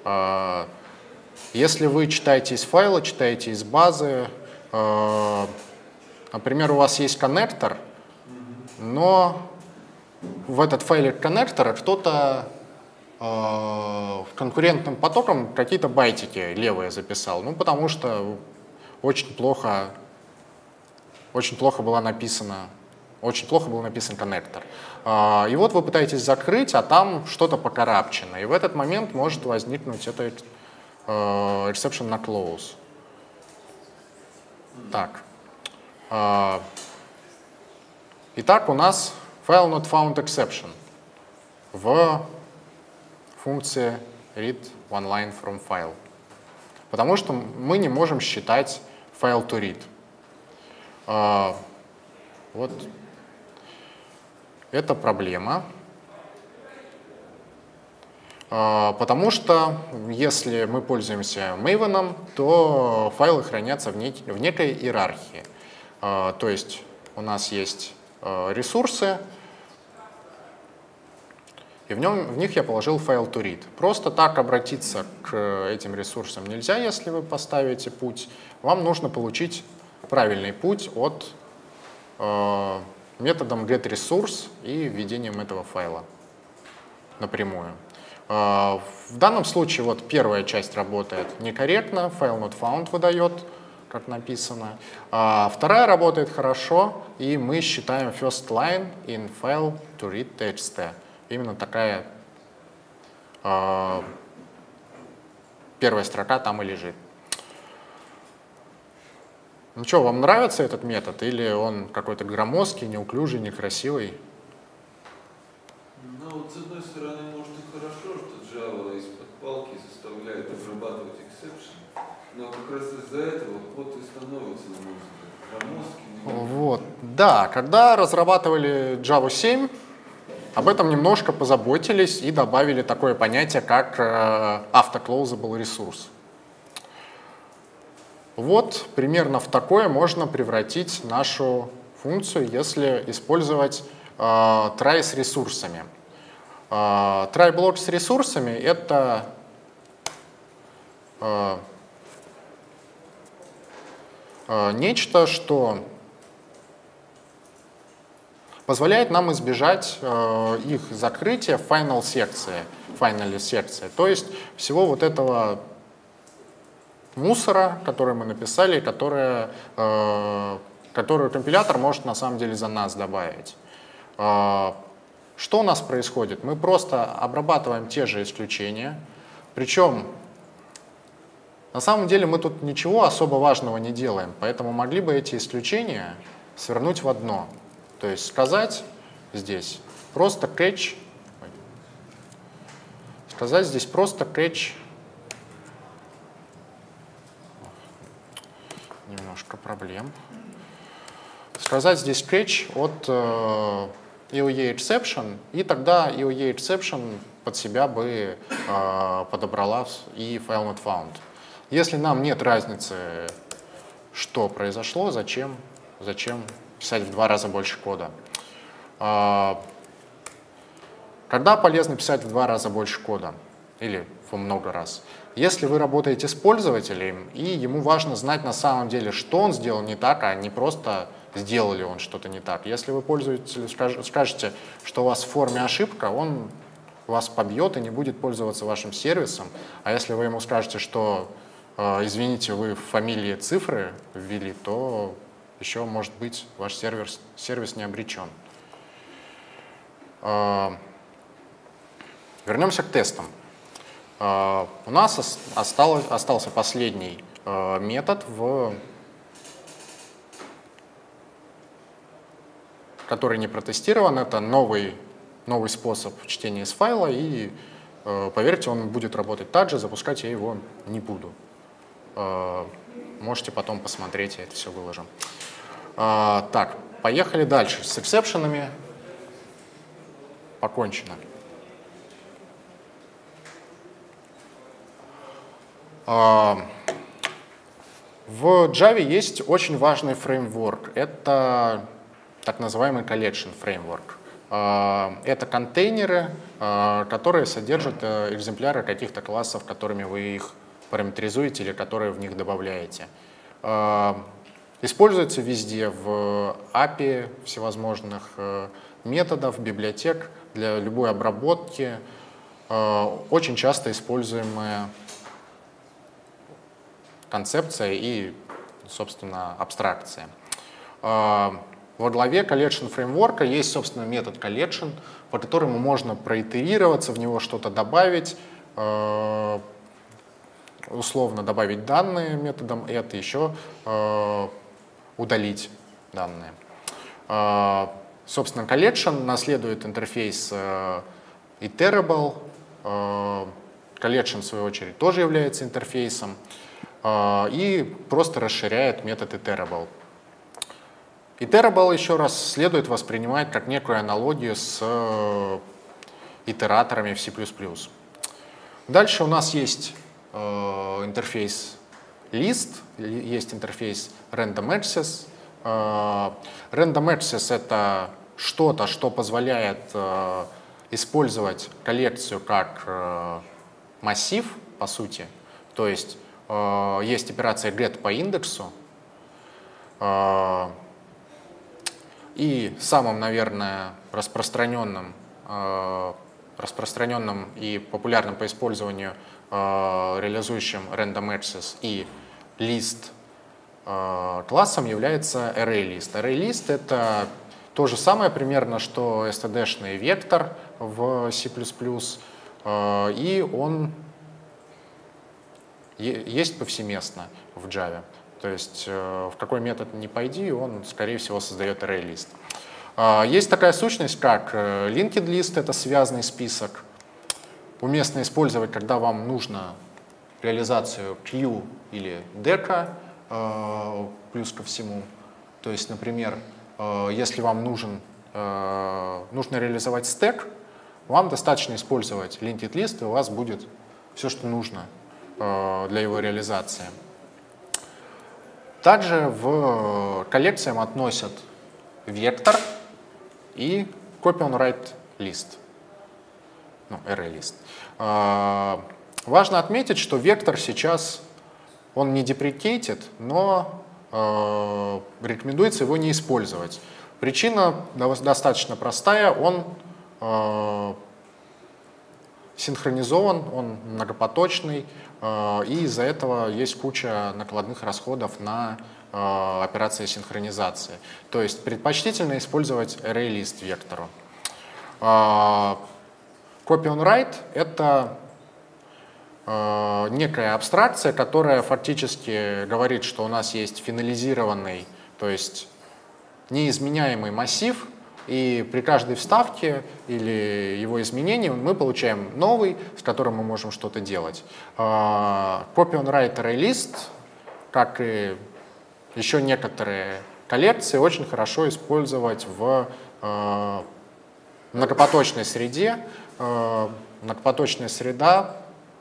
Speaker 1: Если вы читаете из файла, читаете из базы, например, у вас есть коннектор, но в этот файлик коннектора кто-то конкурентным потоком какие-то байтики левые записал, ну потому что очень плохо был написан коннектор. И вот вы пытаетесь закрыть, а там что-то покарабчено. И в этот момент может возникнуть это exception на close. Так. Итак, у нас file not found exception в функции read one line from file. Потому что мы не можем считать file to read. Вот это проблема. Потому что если мы пользуемся Maven, то файлы хранятся в некой иерархии. То есть у нас есть ресурсы, и в них я положил файл to read. Просто так обратиться к этим ресурсам нельзя, если вы поставите путь. Вам нужно получить правильный путь от методом getResource и введением этого файла напрямую. В данном случае вот первая часть работает некорректно, file not found выдает, как написано. Вторая работает хорошо, и мы считаем first line in file to read txt. Именно такая первая строка там и лежит. Ну что, вам нравится этот метод, или он какой-то громоздкий, неуклюжий, некрасивый?
Speaker 2: Ну вот с одной стороны, может и хорошо, что Java из-под палки заставляет обрабатывать exception, но как раз из-за этого код и становится, на мой взгляд, громоздким.
Speaker 1: Вот, да, когда разрабатывали Java 7, об этом немножко позаботились и добавили такое понятие, как auto-closable resource. Вот примерно в такое можно превратить нашу функцию, если использовать try с ресурсами. Try блок с ресурсами — это нечто, что позволяет нам избежать их закрытия в final секции, то есть всего вот этого мусора, который мы написали, которую компилятор может на самом деле за нас добавить. Что у нас происходит? Мы просто обрабатываем те же исключения, причем на самом деле мы тут ничего особо важного не делаем, поэтому могли бы эти исключения свернуть в одно. То есть сказать здесь просто catch, немножко проблем. Сказать здесь catch от EOE exception, и тогда EOE exception под себя бы подобрала и file not found. Если нам нет разницы, что произошло, зачем писать в 2 раза больше кода? Когда полезно писать в 2 раза больше кода? Или во много раз? Если вы работаете с пользователем, и ему важно знать на самом деле, что он сделал не так, а не просто сделал ли он что-то не так. Если вы пользователю скажете, что у вас в форме ошибка, он вас побьет и не будет пользоваться вашим сервисом. А если вы ему скажете, что, извините, вы в фамилии цифры ввели, то еще, может быть, ваш сервис не обречен. Вернемся к тестам. У нас остался последний метод, который не протестирован. Это новый способ чтения из файла, и, поверьте, он будет работать так же, запускать я его не буду. Можете потом посмотреть, я это все выложу. Так, поехали дальше. С эксепшенами покончено. В Java есть очень важный фреймворк. Это так называемый collection framework. Это контейнеры, которые содержат экземпляры каких-то классов, которыми вы их параметризуете или которые в них добавляете. Используется везде, в API всевозможных методов, библиотек для любой обработки. Очень часто используемая концепция и, собственно, абстракция. Во главе collection фреймворка есть, собственно, метод collection, по которому можно проитерироваться, в него что-то добавить, условно добавить данные методом add, еще удалить данные. Собственно, collection наследует интерфейс iterable. Collection, в свою очередь, тоже является интерфейсом и просто расширяет метод iterable. Iterable, еще раз, следует воспринимать как некую аналогию с итераторами в C++. Дальше у нас есть интерфейс list, есть интерфейс random access. Random access — это что-то, что позволяет использовать коллекцию как массив, по сути. То есть есть операция get по индексу. И самым, наверное, распространенным и популярным по использованию реализующим random access и list классом является ArrayList. ArrayList — это то же самое примерно, что std-шный вектор в C++, и он есть повсеместно в Java. То есть в какой метод ни пойди, он, скорее всего, создает ArrayList. Есть такая сущность, как linked list, это связанный список. Уместно использовать, когда вам нужно реализацию queue или дека, плюс ко всему. То есть, например, если вам нужно реализовать стек, вам достаточно использовать linked list, и у вас будет все, что нужно для его реализации. Также в коллекциям относят вектор и copy-on-write list, ArrayList. Важно отметить, что вектор сейчас, он не deprecated, но рекомендуется его не использовать. Причина достаточно простая, он синхронизован, он многопоточный, и из-за этого есть куча накладных расходов на операции синхронизации. То есть предпочтительно использовать ArrayList вектору. Copy-on-write — это некая абстракция, которая фактически говорит, что у нас есть финализированный, то есть неизменяемый массив, и при каждой вставке или его изменении мы получаем новый, с которым мы можем что-то делать. Copy-on-write ArrayList, как и еще некоторые коллекции, очень хорошо использовать в многопоточной среде. Многопоточная среда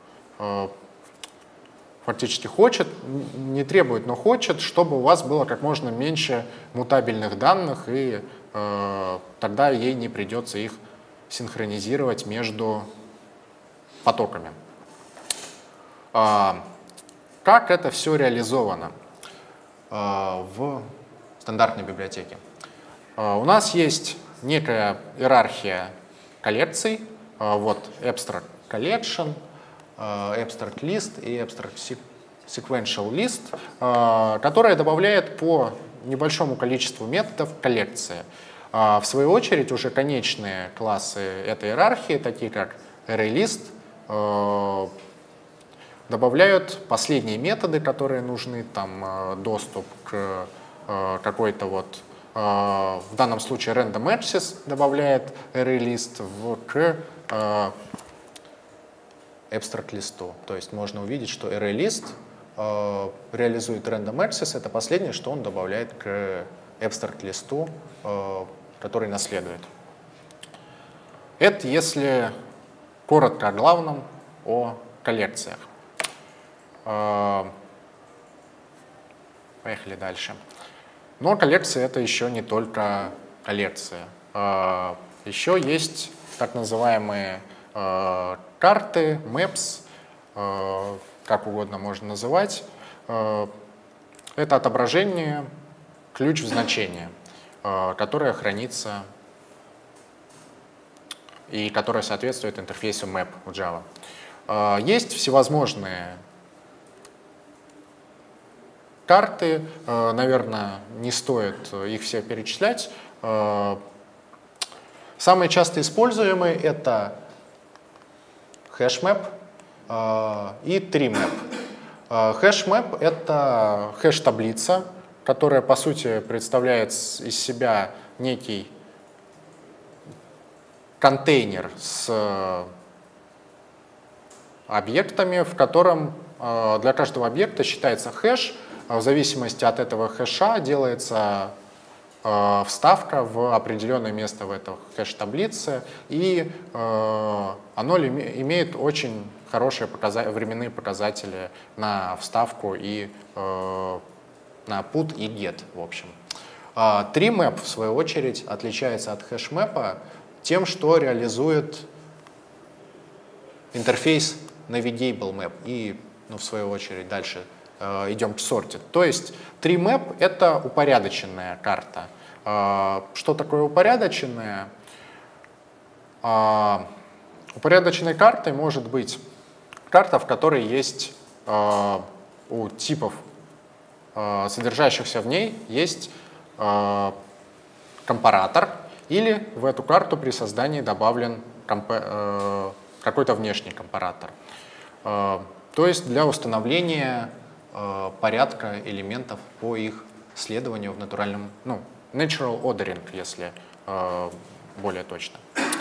Speaker 1: фактически хочет, не требует, но хочет, чтобы у вас было как можно меньше мутабельных данных, и тогда ей не придется их синхронизировать между потоками. Как это все реализовано в стандартной библиотеке? У нас есть некая иерархия коллекций. Вот abstract collection, abstract list и abstract sequential list, которая добавляет по небольшому количеству методов коллекции. В свою очередь уже конечные классы этой иерархии, такие как ArrayList, добавляют последние методы, которые нужны, там доступ к какой-то вот, в данном случае random access добавляет ArrayList к abstract листу. То есть можно увидеть, что ArrayList реализует random access, это последнее, что он добавляет к абстракт-листу, который наследует. Это если коротко о главном, о коллекциях. Поехали дальше. Но коллекции — это еще не только коллекции. Еще есть так называемые карты, maps, как угодно можно называть. Это отображение, ключ в значение, которое хранится и которое соответствует интерфейсу map в Java. Есть всевозможные карты, наверное, не стоит их все перечислять. Самые часто используемые — это HashMap и TreeMap. HashMap — это хэш-таблица, которая, по сути, представляет из себя некий контейнер с объектами, в котором для каждого объекта считается хэш. В зависимости от этого хэша делается вставка в определенное место в этой хэш-таблице, и оно имеет очень хорошие временные показатели на вставку и на put и get, в общем. TreeMap, в свою очередь, отличается от HashMap тем, что реализует интерфейс Navigable Map и, в свою очередь, дальше идем к Sorted. То есть TreeMap — это упорядоченная карта. Что такое упорядоченная? Упорядоченной картой может быть карта, в которой есть у типов, содержащихся в ней, есть компаратор, или в эту карту при создании добавлен какой-то внешний компаратор. То есть для установления порядка элементов по их следованию в натуральном, natural ordering, если более точно.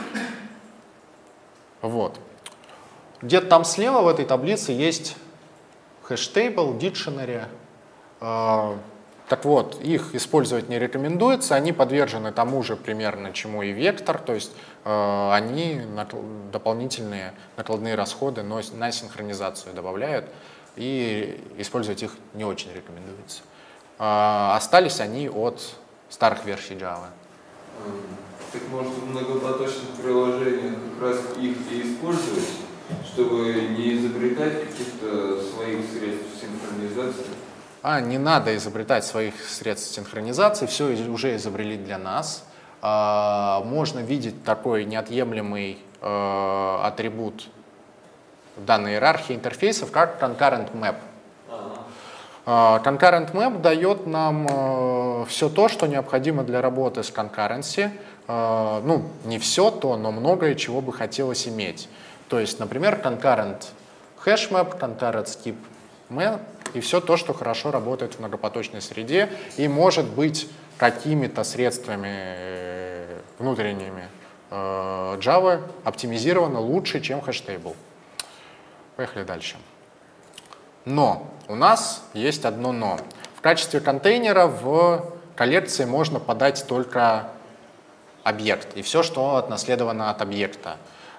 Speaker 1: Вот. Где-то там слева в этой таблице есть hashtable, dictionary. Так вот, их использовать не рекомендуется, они подвержены тому же примерно, чему и вектор, то есть они дополнительные накладные расходы на синхронизацию добавляют, и использовать их не очень рекомендуется. Остались они от старых версий Java.
Speaker 2: Так может в многопоточных приложениях как раз их и использовать, чтобы не изобретать каких-то своих средств синхронизации?
Speaker 1: Не надо изобретать своих средств синхронизации, все уже изобрели для нас. Можно видеть такой неотъемлемый атрибут данной иерархии интерфейсов, как Concurrent Map. Concurrent Map дает нам все то, что необходимо для работы с concurrency. Не все то, но многое, чего бы хотелось иметь. То есть, например, Concurrent HashMap, Concurrent Skip Map и все то, что хорошо работает в многопоточной среде и может быть какими-то средствами внутренними Java оптимизировано лучше, чем Hashtable. Поехали дальше. Но у нас есть одно но. В качестве контейнера в коллекции можно подать только объект и все, что отнаследовано от объекта.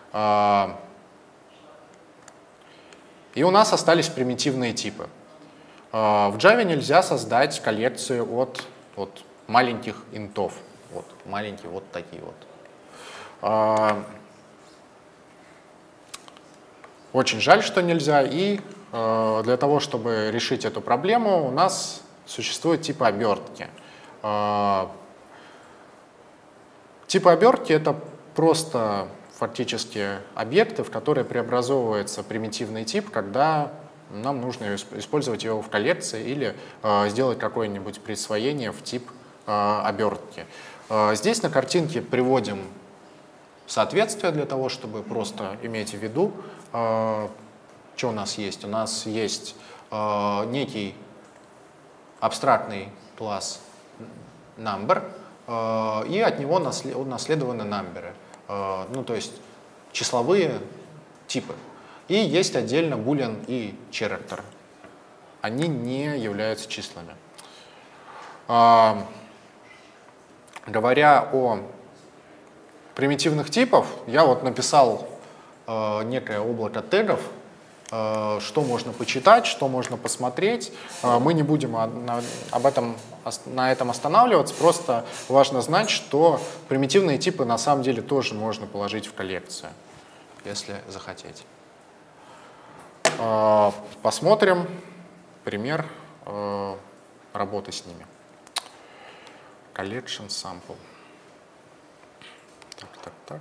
Speaker 1: И у нас остались примитивные типы. В Java нельзя создать коллекцию от маленьких интов. Вот маленькие, вот такие вот. Очень жаль, что нельзя. И для того, чтобы решить эту проблему, у нас существуют типы обертки. Типы обертки — это просто фактически объекты, в которые преобразовывается примитивный тип, когда нам нужно использовать его в коллекции или сделать какое-нибудь присвоение в тип обертки. Здесь на картинке приводим соответствие для того, чтобы просто иметь в виду, что у нас есть. У нас есть некий абстрактный класс number, и от него унаследованы number, то есть числовые типы. И есть отдельно boolean и character. Они не являются числами. говоря о примитивных типах, я вот написал некое облако тегов, что можно почитать, что можно посмотреть. Мы не будем на этом останавливаться, просто важно знать, что примитивные типы на самом деле тоже можно положить в коллекцию, если захотеть. Посмотрим пример работы с ними. Collection sample. Так.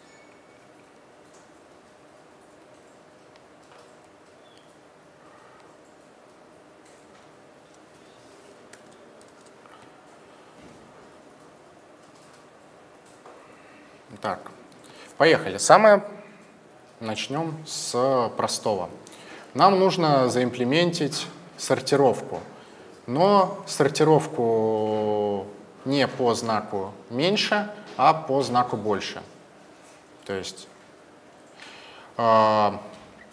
Speaker 1: Так, поехали. Начнем с простого. Нам нужно заимплементить сортировку, но сортировку не по знаку меньше, а по знаку больше. То есть что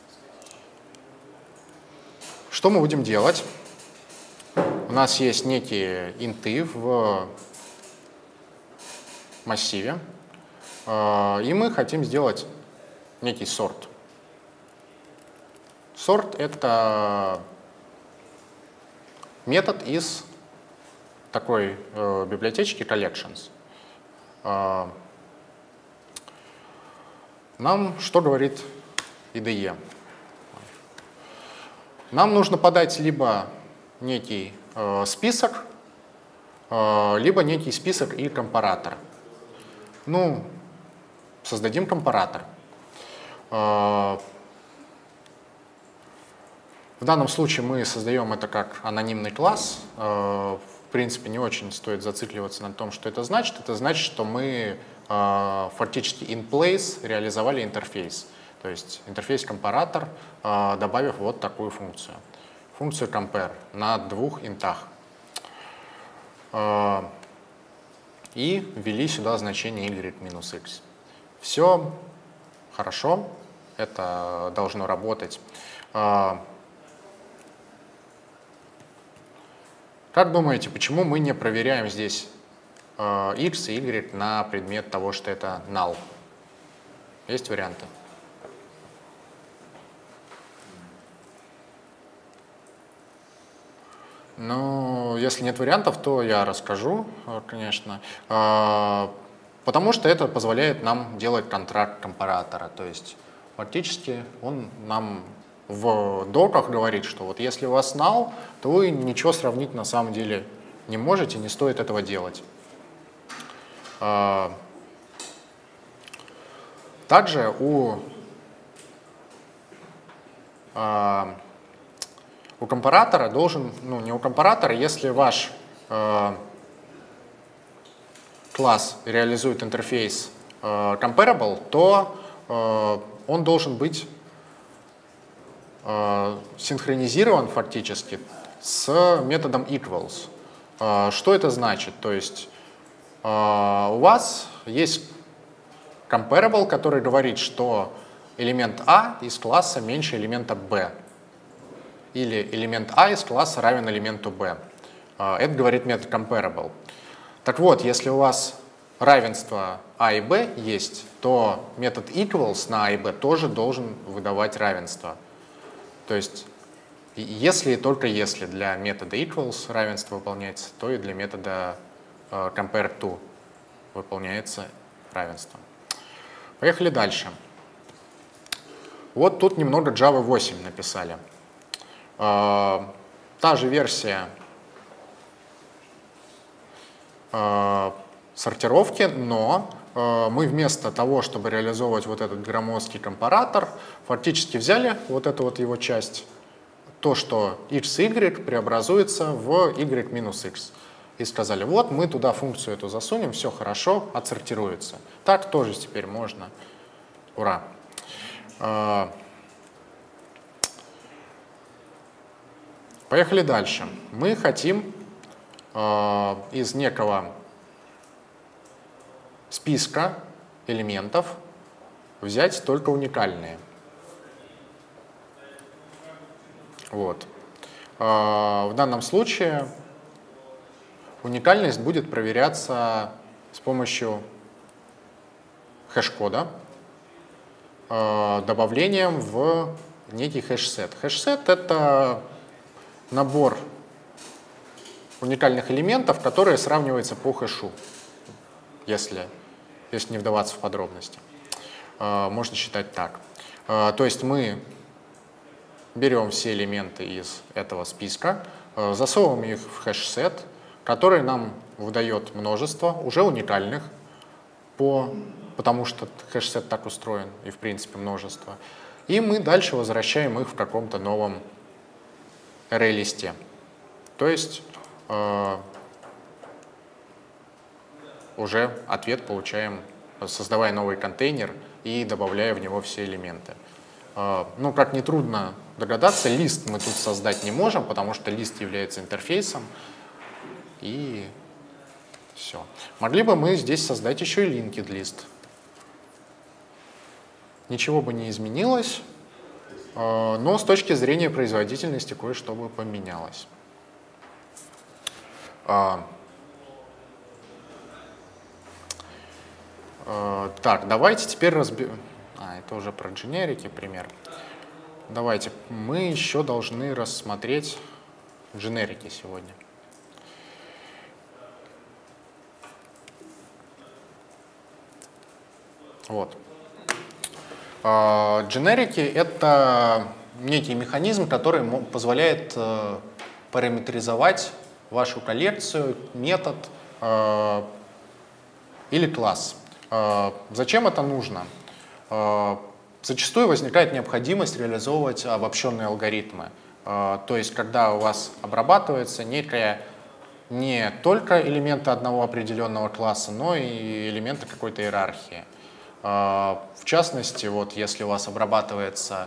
Speaker 1: мы будем делать? У нас есть некие инты в массиве, и мы хотим сделать некий сорт. Сорт — это метод из такой библиотечки collections. Нам что говорит IDE? Нам нужно подать либо некий список, либо некий список и компаратор. Ну, создадим компаратор. В данном случае мы создаем это как анонимный класс. В принципе, не очень стоит зацикливаться на том, что это значит. Это значит, что мы фактически in place реализовали интерфейс. То есть интерфейс-компаратор, добавив вот такую функцию. Функцию compare на двух интах. И ввели сюда значение y-x. Все хорошо, это должно работать. Как думаете, почему мы не проверяем здесь x и y на предмет того, что это null? Есть варианты? Ну, если нет вариантов, то я расскажу, конечно. Потому что это позволяет нам делать контракт компаратора. То есть фактически он нам в доках говорит, что вот если у вас null, то вы ничего сравнить на самом деле не можете, не стоит этого делать. Также у компаратора должен, ну не у компаратора, если ваш класс реализует интерфейс comparable, то он должен быть синхронизирован фактически с методом equals. Что это значит? То есть у вас есть comparable, который говорит, что элемент А из класса меньше элемента Б. Или элемент А из класса равен элементу Б. Это говорит метод comparable. Так вот, если у вас равенство А и Б есть, то метод equals на А и Б тоже должен выдавать равенство. То есть, если и только если для метода equals равенство выполняется, то и для метода compare to выполняется равенство. Поехали дальше. Вот тут немного Java 8 написали. Та же версия сортировки, но мы вместо того, чтобы реализовывать вот этот громоздкий компаратор, фактически взяли вот эту вот его часть, то, что x и y преобразуется в y минус x. И сказали, вот мы туда функцию эту засунем, все хорошо, отсортируется. Так тоже теперь можно. Ура! Поехали дальше. Мы хотим из некого списка элементов взять только уникальные. Вот. В данном случае уникальность будет проверяться с помощью хэш-кода, добавлением в некий хэш-сет. Хэш-сет — это набор уникальных элементов, которые сравниваются по хэшу, если не вдаваться в подробности. Можно считать так. То есть мы берем все элементы из этого списка, засовываем их в хэш-сет, который нам выдает множество уже уникальных, потому что хэш-сет так устроен, и в принципе множество. И мы дальше возвращаем их в каком-то новом array-листе. То есть уже ответ получаем, создавая новый контейнер и добавляя в него все элементы. Ну, как нетрудно догадаться, лист мы тут создать не можем, потому что лист является интерфейсом. И все. Могли бы мы здесь создать еще и linked list. Ничего бы не изменилось, но с точки зрения производительности кое-что бы поменялось. Так, давайте теперь разберем. Это уже про дженерики пример. Давайте, мы еще должны рассмотреть дженерики сегодня. Вот. Дженерики — это некий механизм, который позволяет параметризовать вашу коллекцию, метод или класс. Зачем это нужно? Зачастую возникает необходимость реализовывать обобщенные алгоритмы. То есть, когда у вас обрабатывается не только элементы одного определенного класса, но и элементы какой-то иерархии. В частности, вот если у вас обрабатывается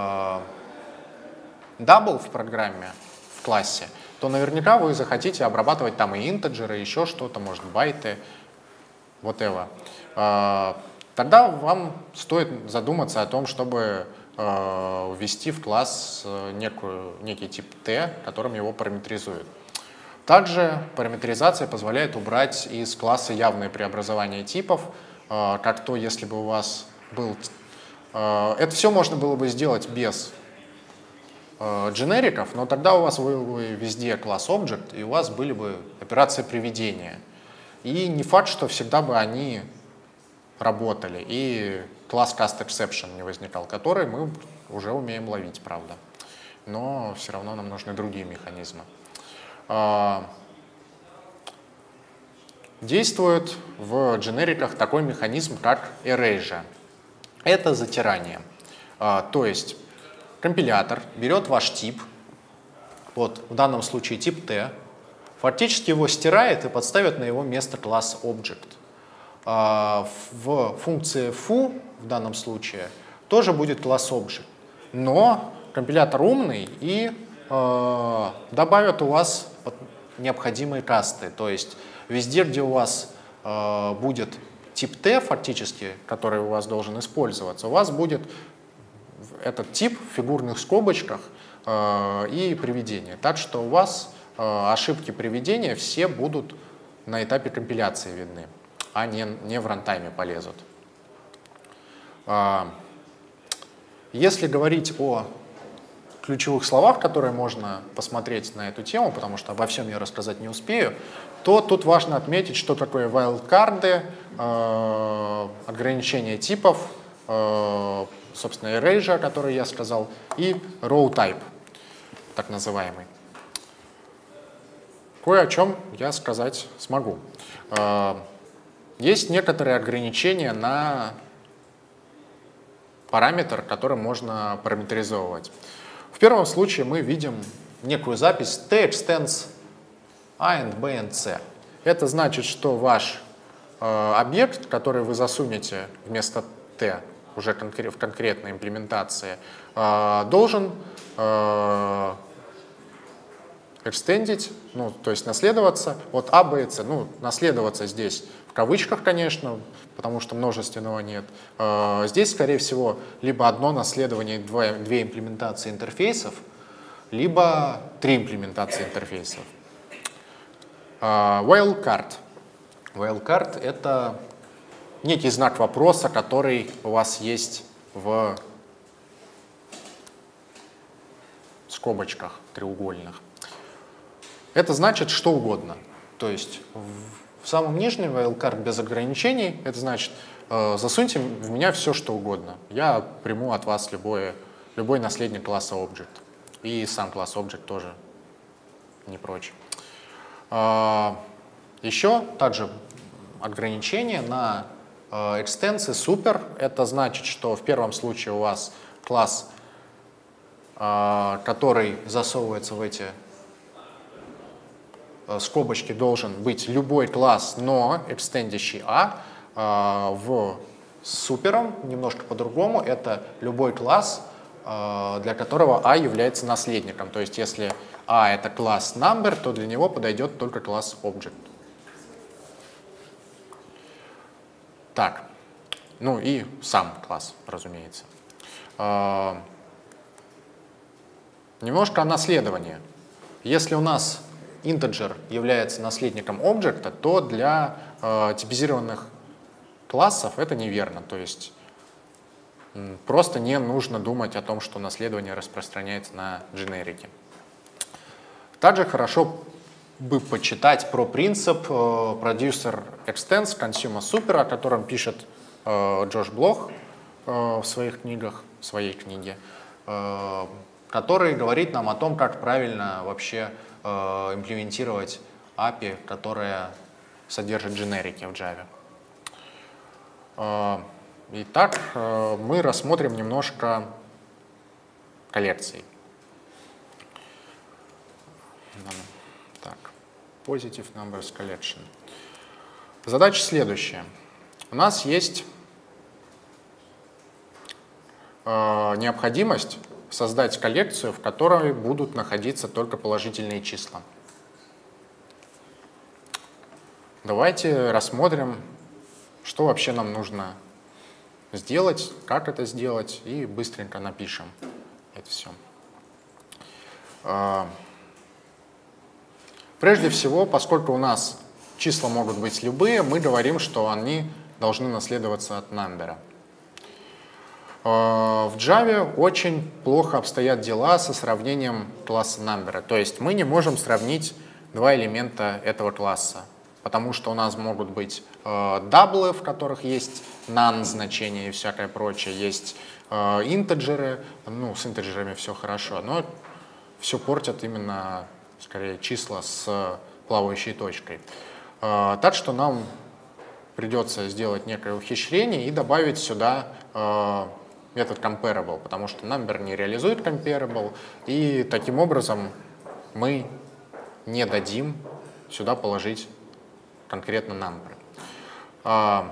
Speaker 1: double в программе, в классе, то наверняка вы захотите обрабатывать там и интеджеры, еще что-то, может, байты, whatever. Тогда вам стоит задуматься о том, чтобы ввести в класс некий тип T, которым его параметризуют. Также параметризация позволяет убрать из класса явные преобразования типов, как то, если бы у вас был... Это все можно было бы сделать без дженериков, но тогда у вас был бы везде класс Object, и у вас были бы операции приведения. И не факт, что всегда бы они работали, и класс castException не возникал, который мы уже умеем ловить, правда. Но все равно нам нужны другие механизмы. Действует в дженериках такой механизм, как erasure. Это затирание. То есть компилятор берет ваш тип, вот в данном случае тип T, фактически его стирает и подставит на его место класс Object. В функции foo в данном случае тоже будет класс Object. Но компилятор умный и добавит у вас необходимые касты. То есть везде, где у вас будет тип T фактически, который у вас должен использоваться, у вас будет этот тип в фигурных скобочках и приведение. Так что у вас ошибки приведения все будут на этапе компиляции видны, а не в рантайме полезут. Если говорить о ключевых словах, которые можно посмотреть на эту тему, потому что обо всем я рассказать не успею, то тут важно отметить, что такое wildcard, ограничение типов, собственно, erasure, который я сказал, и row type, так называемый. Кое о чем я сказать смогу. Есть некоторые ограничения на параметр, который можно параметризовывать. В первом случае мы видим некую запись t extends a and b and c. Это значит, что ваш объект, который вы засунете вместо t уже в конкретной имплементации, должен экстендить, ну, то есть наследоваться от a, b и c. Ну, наследоваться здесь в кавычках, конечно, потому что множественного нет. Здесь, скорее всего, либо одно наследование, две имплементации интерфейсов, либо 3 имплементации интерфейсов. Wildcard. Wildcard — это некий знак вопроса, который у вас есть в скобочках треугольных. Это значит что угодно. То есть в самом нижнем wildcard без ограничений, это значит засуньте в меня все, что угодно. Я приму от вас любой наследник класса Object. И сам класс Object тоже не прочь. Еще также ограничение на экстенции super. Это значит, что в первом случае у вас класс, который засовывается в эти скобочки, должен быть любой класс, но экстендящий А. В супером немножко по-другому. Это любой класс, для которого А является наследником. То есть если А — это класс number, то для него подойдет только класс object. Так, ну и сам класс, разумеется. Немножко о наследовании. Если у нас integer является наследником объекта, то для типизированных классов это неверно. То есть просто не нужно думать о том, что наследование распространяется на дженерики. Также хорошо бы почитать про принцип producer extends consumer super, о котором пишет Джош Блох в своих книгах, в своей книге, который говорит нам о том, как правильно вообще имплементировать API, которая содержит дженерики в Java. Итак, мы рассмотрим немножко коллекций. Так, Positive Numbers Collection. Задача следующая. У нас есть необходимость создать коллекцию, в которой будут находиться только положительные числа. Давайте рассмотрим, что вообще нам нужно сделать, как это сделать, и быстренько напишем это все. Прежде всего, поскольку у нас числа могут быть любые, мы говорим, что они должны наследоваться от number. В Java очень плохо обстоят дела со сравнением класса number. То есть мы не можем сравнить два элемента этого класса, потому что у нас могут быть даблы, в которых есть none значение и всякое прочее, есть интеджеры, ну, с интеджерами все хорошо, но все портят именно, скорее, числа с плавающей точкой. Так что нам придется сделать некое ухищрение и добавить сюда метод comparable, потому что number не реализует comparable, и таким образом мы не дадим сюда положить конкретно number.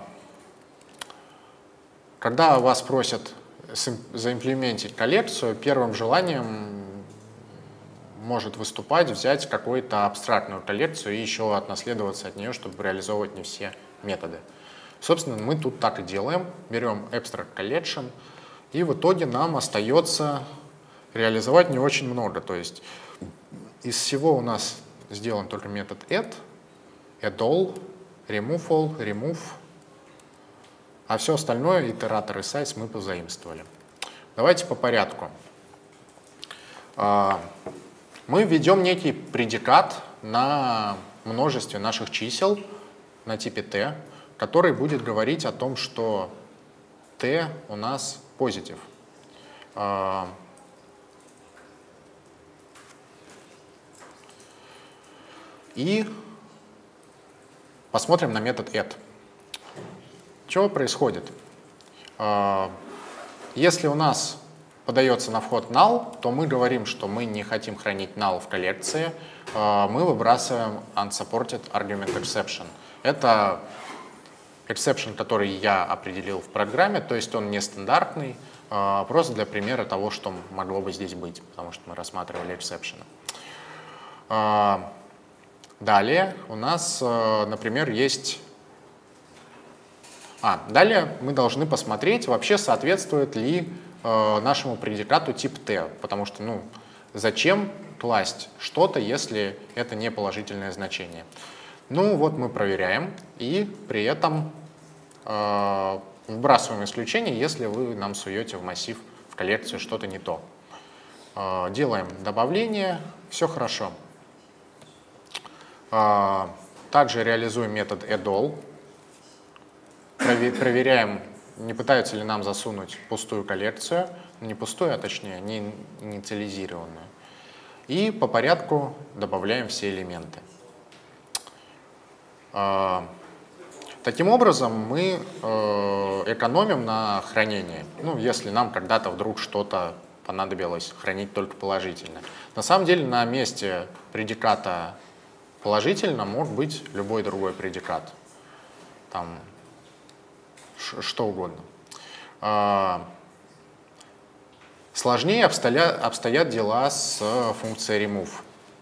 Speaker 1: Когда вас просят заимплементить коллекцию, первым желанием может выступать взять какую-то абстрактную коллекцию и еще отнаследоваться от нее, чтобы реализовывать не все методы. Собственно, мы тут так и делаем. Берем abstract collection, и в итоге нам остается реализовать не очень много. То есть из всего у нас сделан только метод add all, remove all, remove, а все остальное, итератор и size, мы позаимствовали. Давайте по порядку. Мы введем некий предикат на множестве наших чисел на типе t, который будет говорить о том, что t у нас позитив. И посмотрим на метод add. Что происходит? Если у нас подается на вход null, то мы говорим, что мы не хотим хранить null в коллекции, мы выбрасываем unsupported argument exception. Это exception, который я определил в программе, то есть он нестандартный, просто для примера того, что могло бы здесь быть, потому что мы рассматривали exception. Далее у нас, например, есть... Далее мы должны посмотреть, вообще соответствует ли нашему предикату тип t, потому что, зачем класть что-то, если это не положительное значение. Ну вот мы проверяем и при этом выбрасываем исключение, если вы нам суете в массив, в коллекцию что-то не то. Делаем добавление, все хорошо. Также реализуем метод addAll. Проверяем, не пытаются ли нам засунуть пустую коллекцию, не пустую, а точнее не инициализированную. И по порядку добавляем все элементы. Таким образом мы экономим на хранении. Ну, если нам когда-то вдруг что-то понадобилось хранить только положительно. На самом деле на месте предиката положительно может быть любой другой предикат. Там что угодно. Сложнее обстоят дела с функцией remove.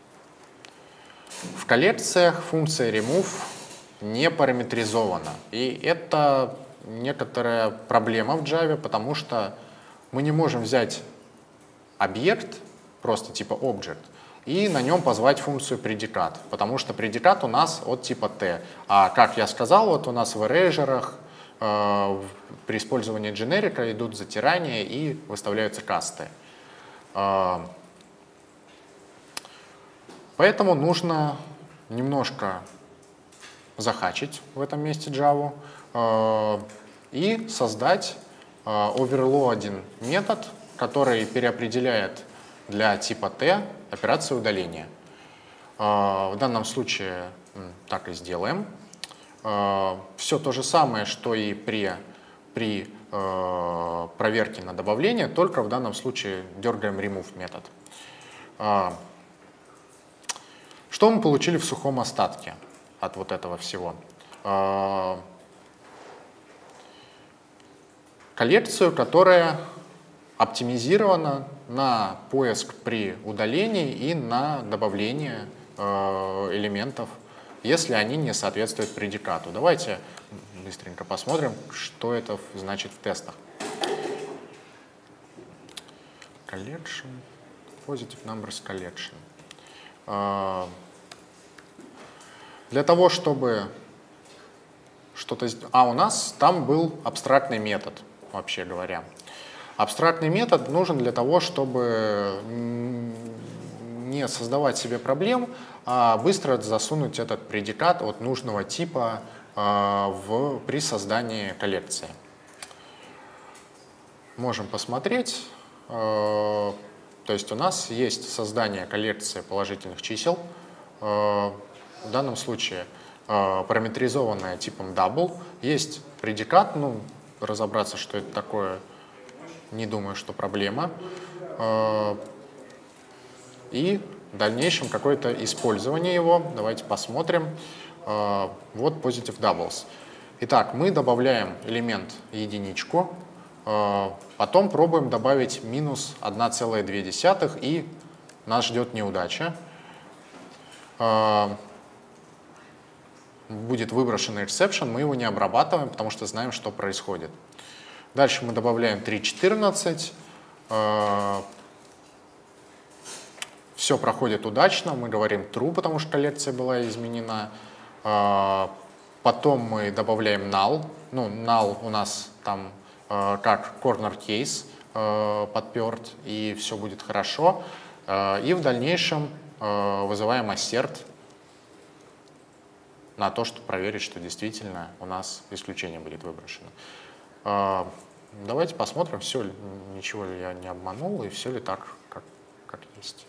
Speaker 1: В коллекциях функция remove не параметризована. И это некоторая проблема в Java, потому что мы не можем взять объект, просто типа object, и на нем позвать функцию предикат, потому что предикат у нас от типа t. А как я сказал, вот у нас в erasure при использовании дженерика идут затирания и выставляются касты. Поэтому нужно немножко захачить в этом месте Java и создать overloading метод, который переопределяет для типа t операцию удаления. В данном случае так и сделаем. Все то же самое, что и при проверке на добавление, только в данном случае дергаем remove метод. Что мы получили в сухом остатке от вот этого всего? Коллекцию, которая оптимизирована на поиск при удалении и на добавление элементов, если они не соответствуют предикату. Давайте быстренько посмотрим, что это значит в тестах. Collection, positive numbers collection. Для того, чтобы что-то... у нас там был абстрактный метод, вообще говоря. Абстрактный метод нужен для того, чтобы не создавать себе проблем, а быстро засунуть этот предикат от нужного типа при создании коллекции. Можем посмотреть. То есть у нас есть создание коллекции положительных чисел. В данном случае параметризованная типом double. Есть предикат, ну, разобраться, что это такое, не думаю, что проблема. И в дальнейшем какое-то использование его. Давайте посмотрим. Вот positive doubles. Итак, мы добавляем элемент единичку, потом пробуем добавить минус 1,2, и нас ждет неудача. Будет выброшен exception, мы его не обрабатываем, потому что знаем, что происходит. Дальше мы добавляем 3,14. Все проходит удачно, мы говорим true, потому что коллекция была изменена. Потом мы добавляем null. Ну, null у нас там как corner case подперт, и все будет хорошо. И в дальнейшем вызываем assert на то, чтобы проверить, что действительно у нас исключение будет выброшено. Давайте посмотрим, все ли, ничего ли я не обманул, и все ли так, как есть.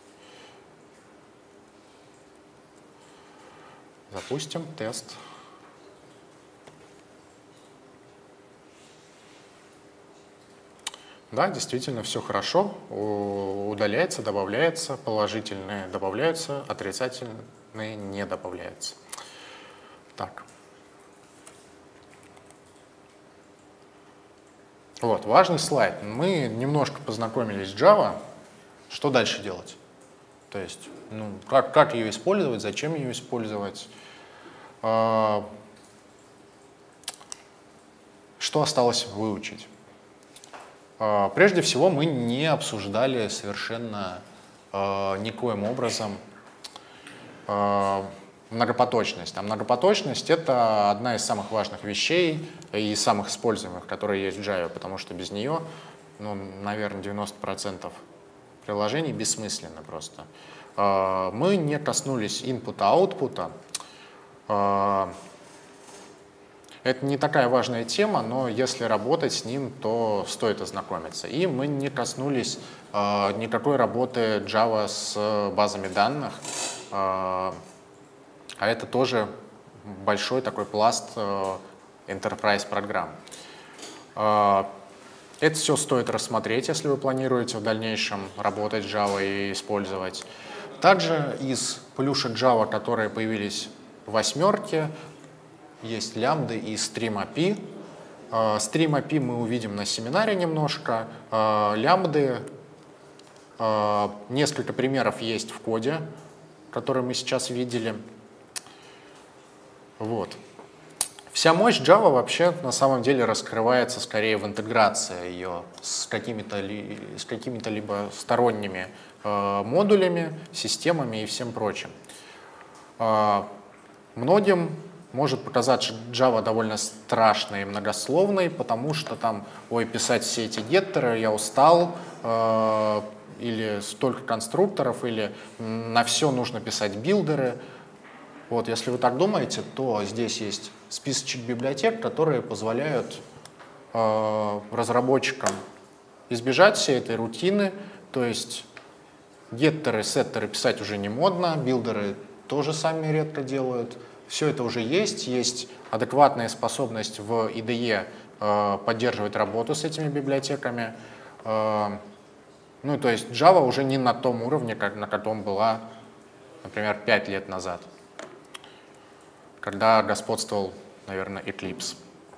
Speaker 1: Запустим тест. Да, действительно, все хорошо. Удаляется, добавляется, положительные добавляются, отрицательные не добавляются. Так. Вот, важный слайд. Мы немножко познакомились с Java. Что дальше делать? То есть, ну, как ее использовать, зачем ее использовать? Что осталось выучить? Прежде всего, мы не обсуждали совершенно никоим образом многопоточность. А многопоточность — это одна из самых важных вещей и самых используемых, которые есть в Java, потому что без нее, ну, наверное, 90% приложений бессмысленно просто. Мы не коснулись инпута-аутпута. Это не такая важная тема, но если работать с ним, то стоит ознакомиться. И мы не коснулись никакой работы Java с базами данных. А это тоже большой такой пласт enterprise программ. Это все стоит рассмотреть, если вы планируете в дальнейшем работать с Java и использовать. Также из плюшек Java, которые появились в 8, есть лямбды и Stream API. Stream API мы увидим на семинаре немножко. Лямбды, несколько примеров есть в коде, который мы сейчас видели. Вот. Вся мощь Java вообще на самом деле раскрывается скорее в интеграции ее с какими-то либо сторонними модулями, системами и всем прочим. Многим может показаться Java довольно страшной и многословной, потому что там, ой, писать все эти геттеры, я устал, или столько конструкторов, или на все нужно писать билдеры. Вот, если вы так думаете, то здесь есть списочек библиотек, которые позволяют разработчикам избежать всей этой рутины, то есть геттеры, сеттеры писать уже не модно, билдеры тоже сами редко делают. Все это уже есть адекватная способность в IDE поддерживать работу с этими библиотеками. Ну, то есть Java уже не на том уровне, на котором была, например, 5 лет назад, когда господствовал, наверное, Eclipse.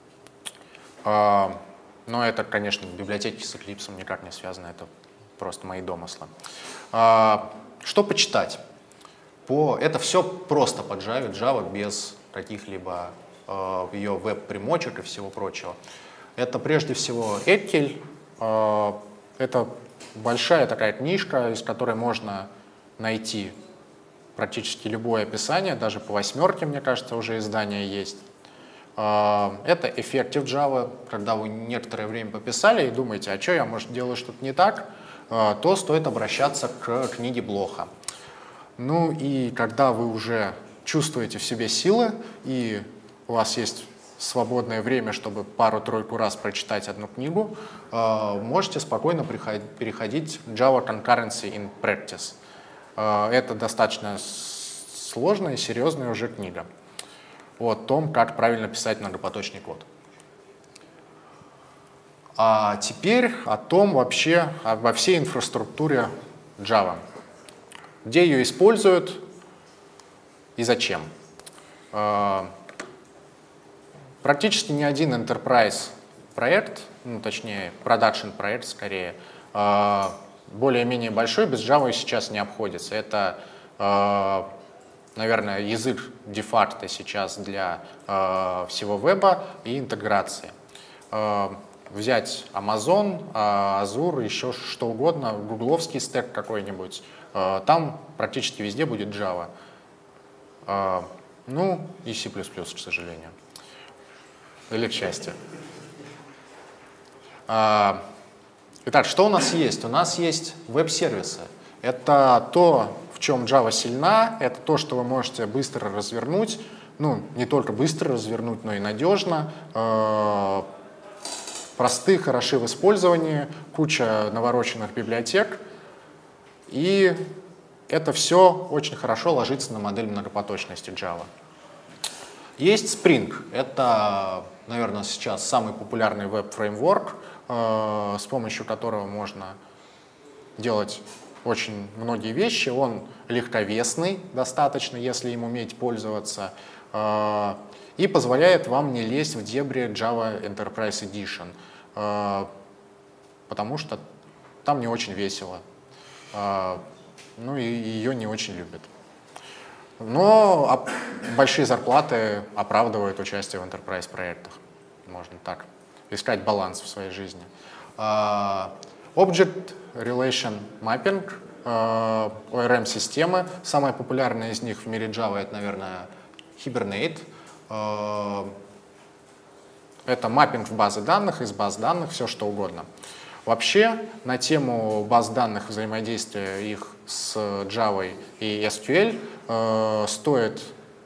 Speaker 1: Но это, конечно, библиотеки с Eclipse никак не связаны, это просто мои домыслы. Что почитать? Это все просто по Java, Java без каких-либо ее веб-примочек и всего прочего. Это прежде всего Эккель. Это большая такая книжка, из которой можно найти практически любое описание, даже по 8, мне кажется, уже издание есть. Это Effective Java. Когда вы некоторое время пописали и думаете, а что я, может, делаю что-то не так, то стоит обращаться к книге Блоха. Ну и когда вы уже чувствуете в себе силы, и у вас есть свободное время, чтобы пару-тройку раз прочитать одну книгу, можете спокойно переходить к Java Concurrency in Practice. Это достаточно сложная и серьезная уже книга о том, как правильно писать многопоточный код. А теперь о том вообще, обо всей инфраструктуре Java. Где ее используют и зачем. Практически ни один enterprise проект, ну, точнее, продакшн проект скорее, более-менее большой, без Java сейчас не обходится. Это, наверное, язык де-факто сейчас для всего веба и интеграции. Взять Amazon, Azure, еще что угодно, гугловский стек какой-нибудь, там практически везде будет Java. Ну и C++, к сожалению. Или к счастью. Итак, что у нас есть? У нас есть веб-сервисы. Это то, в чем Java сильна, это то, что вы можете быстро развернуть. Ну, не только быстро развернуть, но и надежно. Просты, хороши в использовании, куча навороченных библиотек. И это все очень хорошо ложится на модель многопоточности Java. Есть Spring. Это, наверное, сейчас самый популярный веб-фреймворк, с помощью которого можно делать очень многие вещи. Он легковесный достаточно, если им уметь пользоваться, и позволяет вам не лезть в дебри Java Enterprise Edition, потому что там не очень весело. Ну и ее не очень любят. Но большие зарплаты оправдывают участие в enterprise проектах. Можно так искать баланс в своей жизни. Object Relation Mapping ORM-системы. Самая популярная из них в мире Java — это, наверное, Hibernate. Это маппинг в базы данных, из баз данных, все что угодно. Вообще, на тему баз данных, взаимодействия их с Java и SQL стоит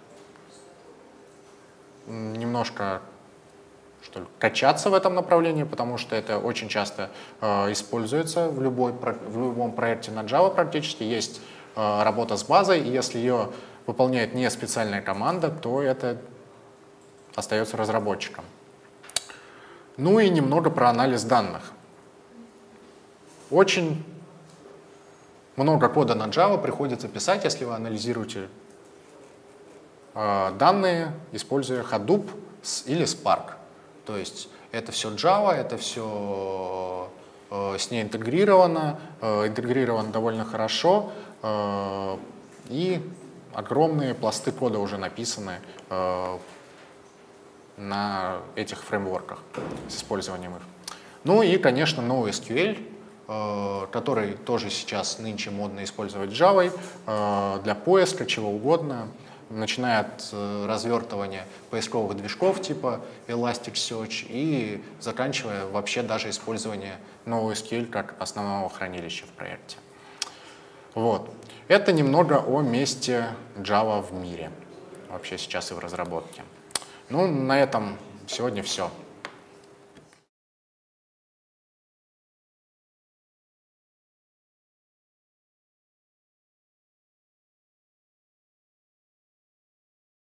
Speaker 1: немножко качаться в этом направлении, потому что это очень часто используется в любом проекте на Java практически. Есть работа с базой, и если ее выполняет не специальная команда, то это остается разработчиком. Ну и немного про анализ данных. Очень много кода на Java приходится писать, если вы анализируете данные, используя Hadoop или Spark. То есть это все Java, это все с ней интегрировано довольно хорошо, и огромные пласты кода уже написаны на этих фреймворках с использованием их. Ну и, конечно, NoSQL, который тоже сейчас нынче модно использовать Java для поиска, чего угодно, начиная от развертывания поисковых движков типа Elasticsearch и заканчивая вообще даже использование NoSQL как основного хранилища в проекте. Вот. Это немного о месте Java в мире, вообще сейчас и в разработке. Ну, на этом сегодня все.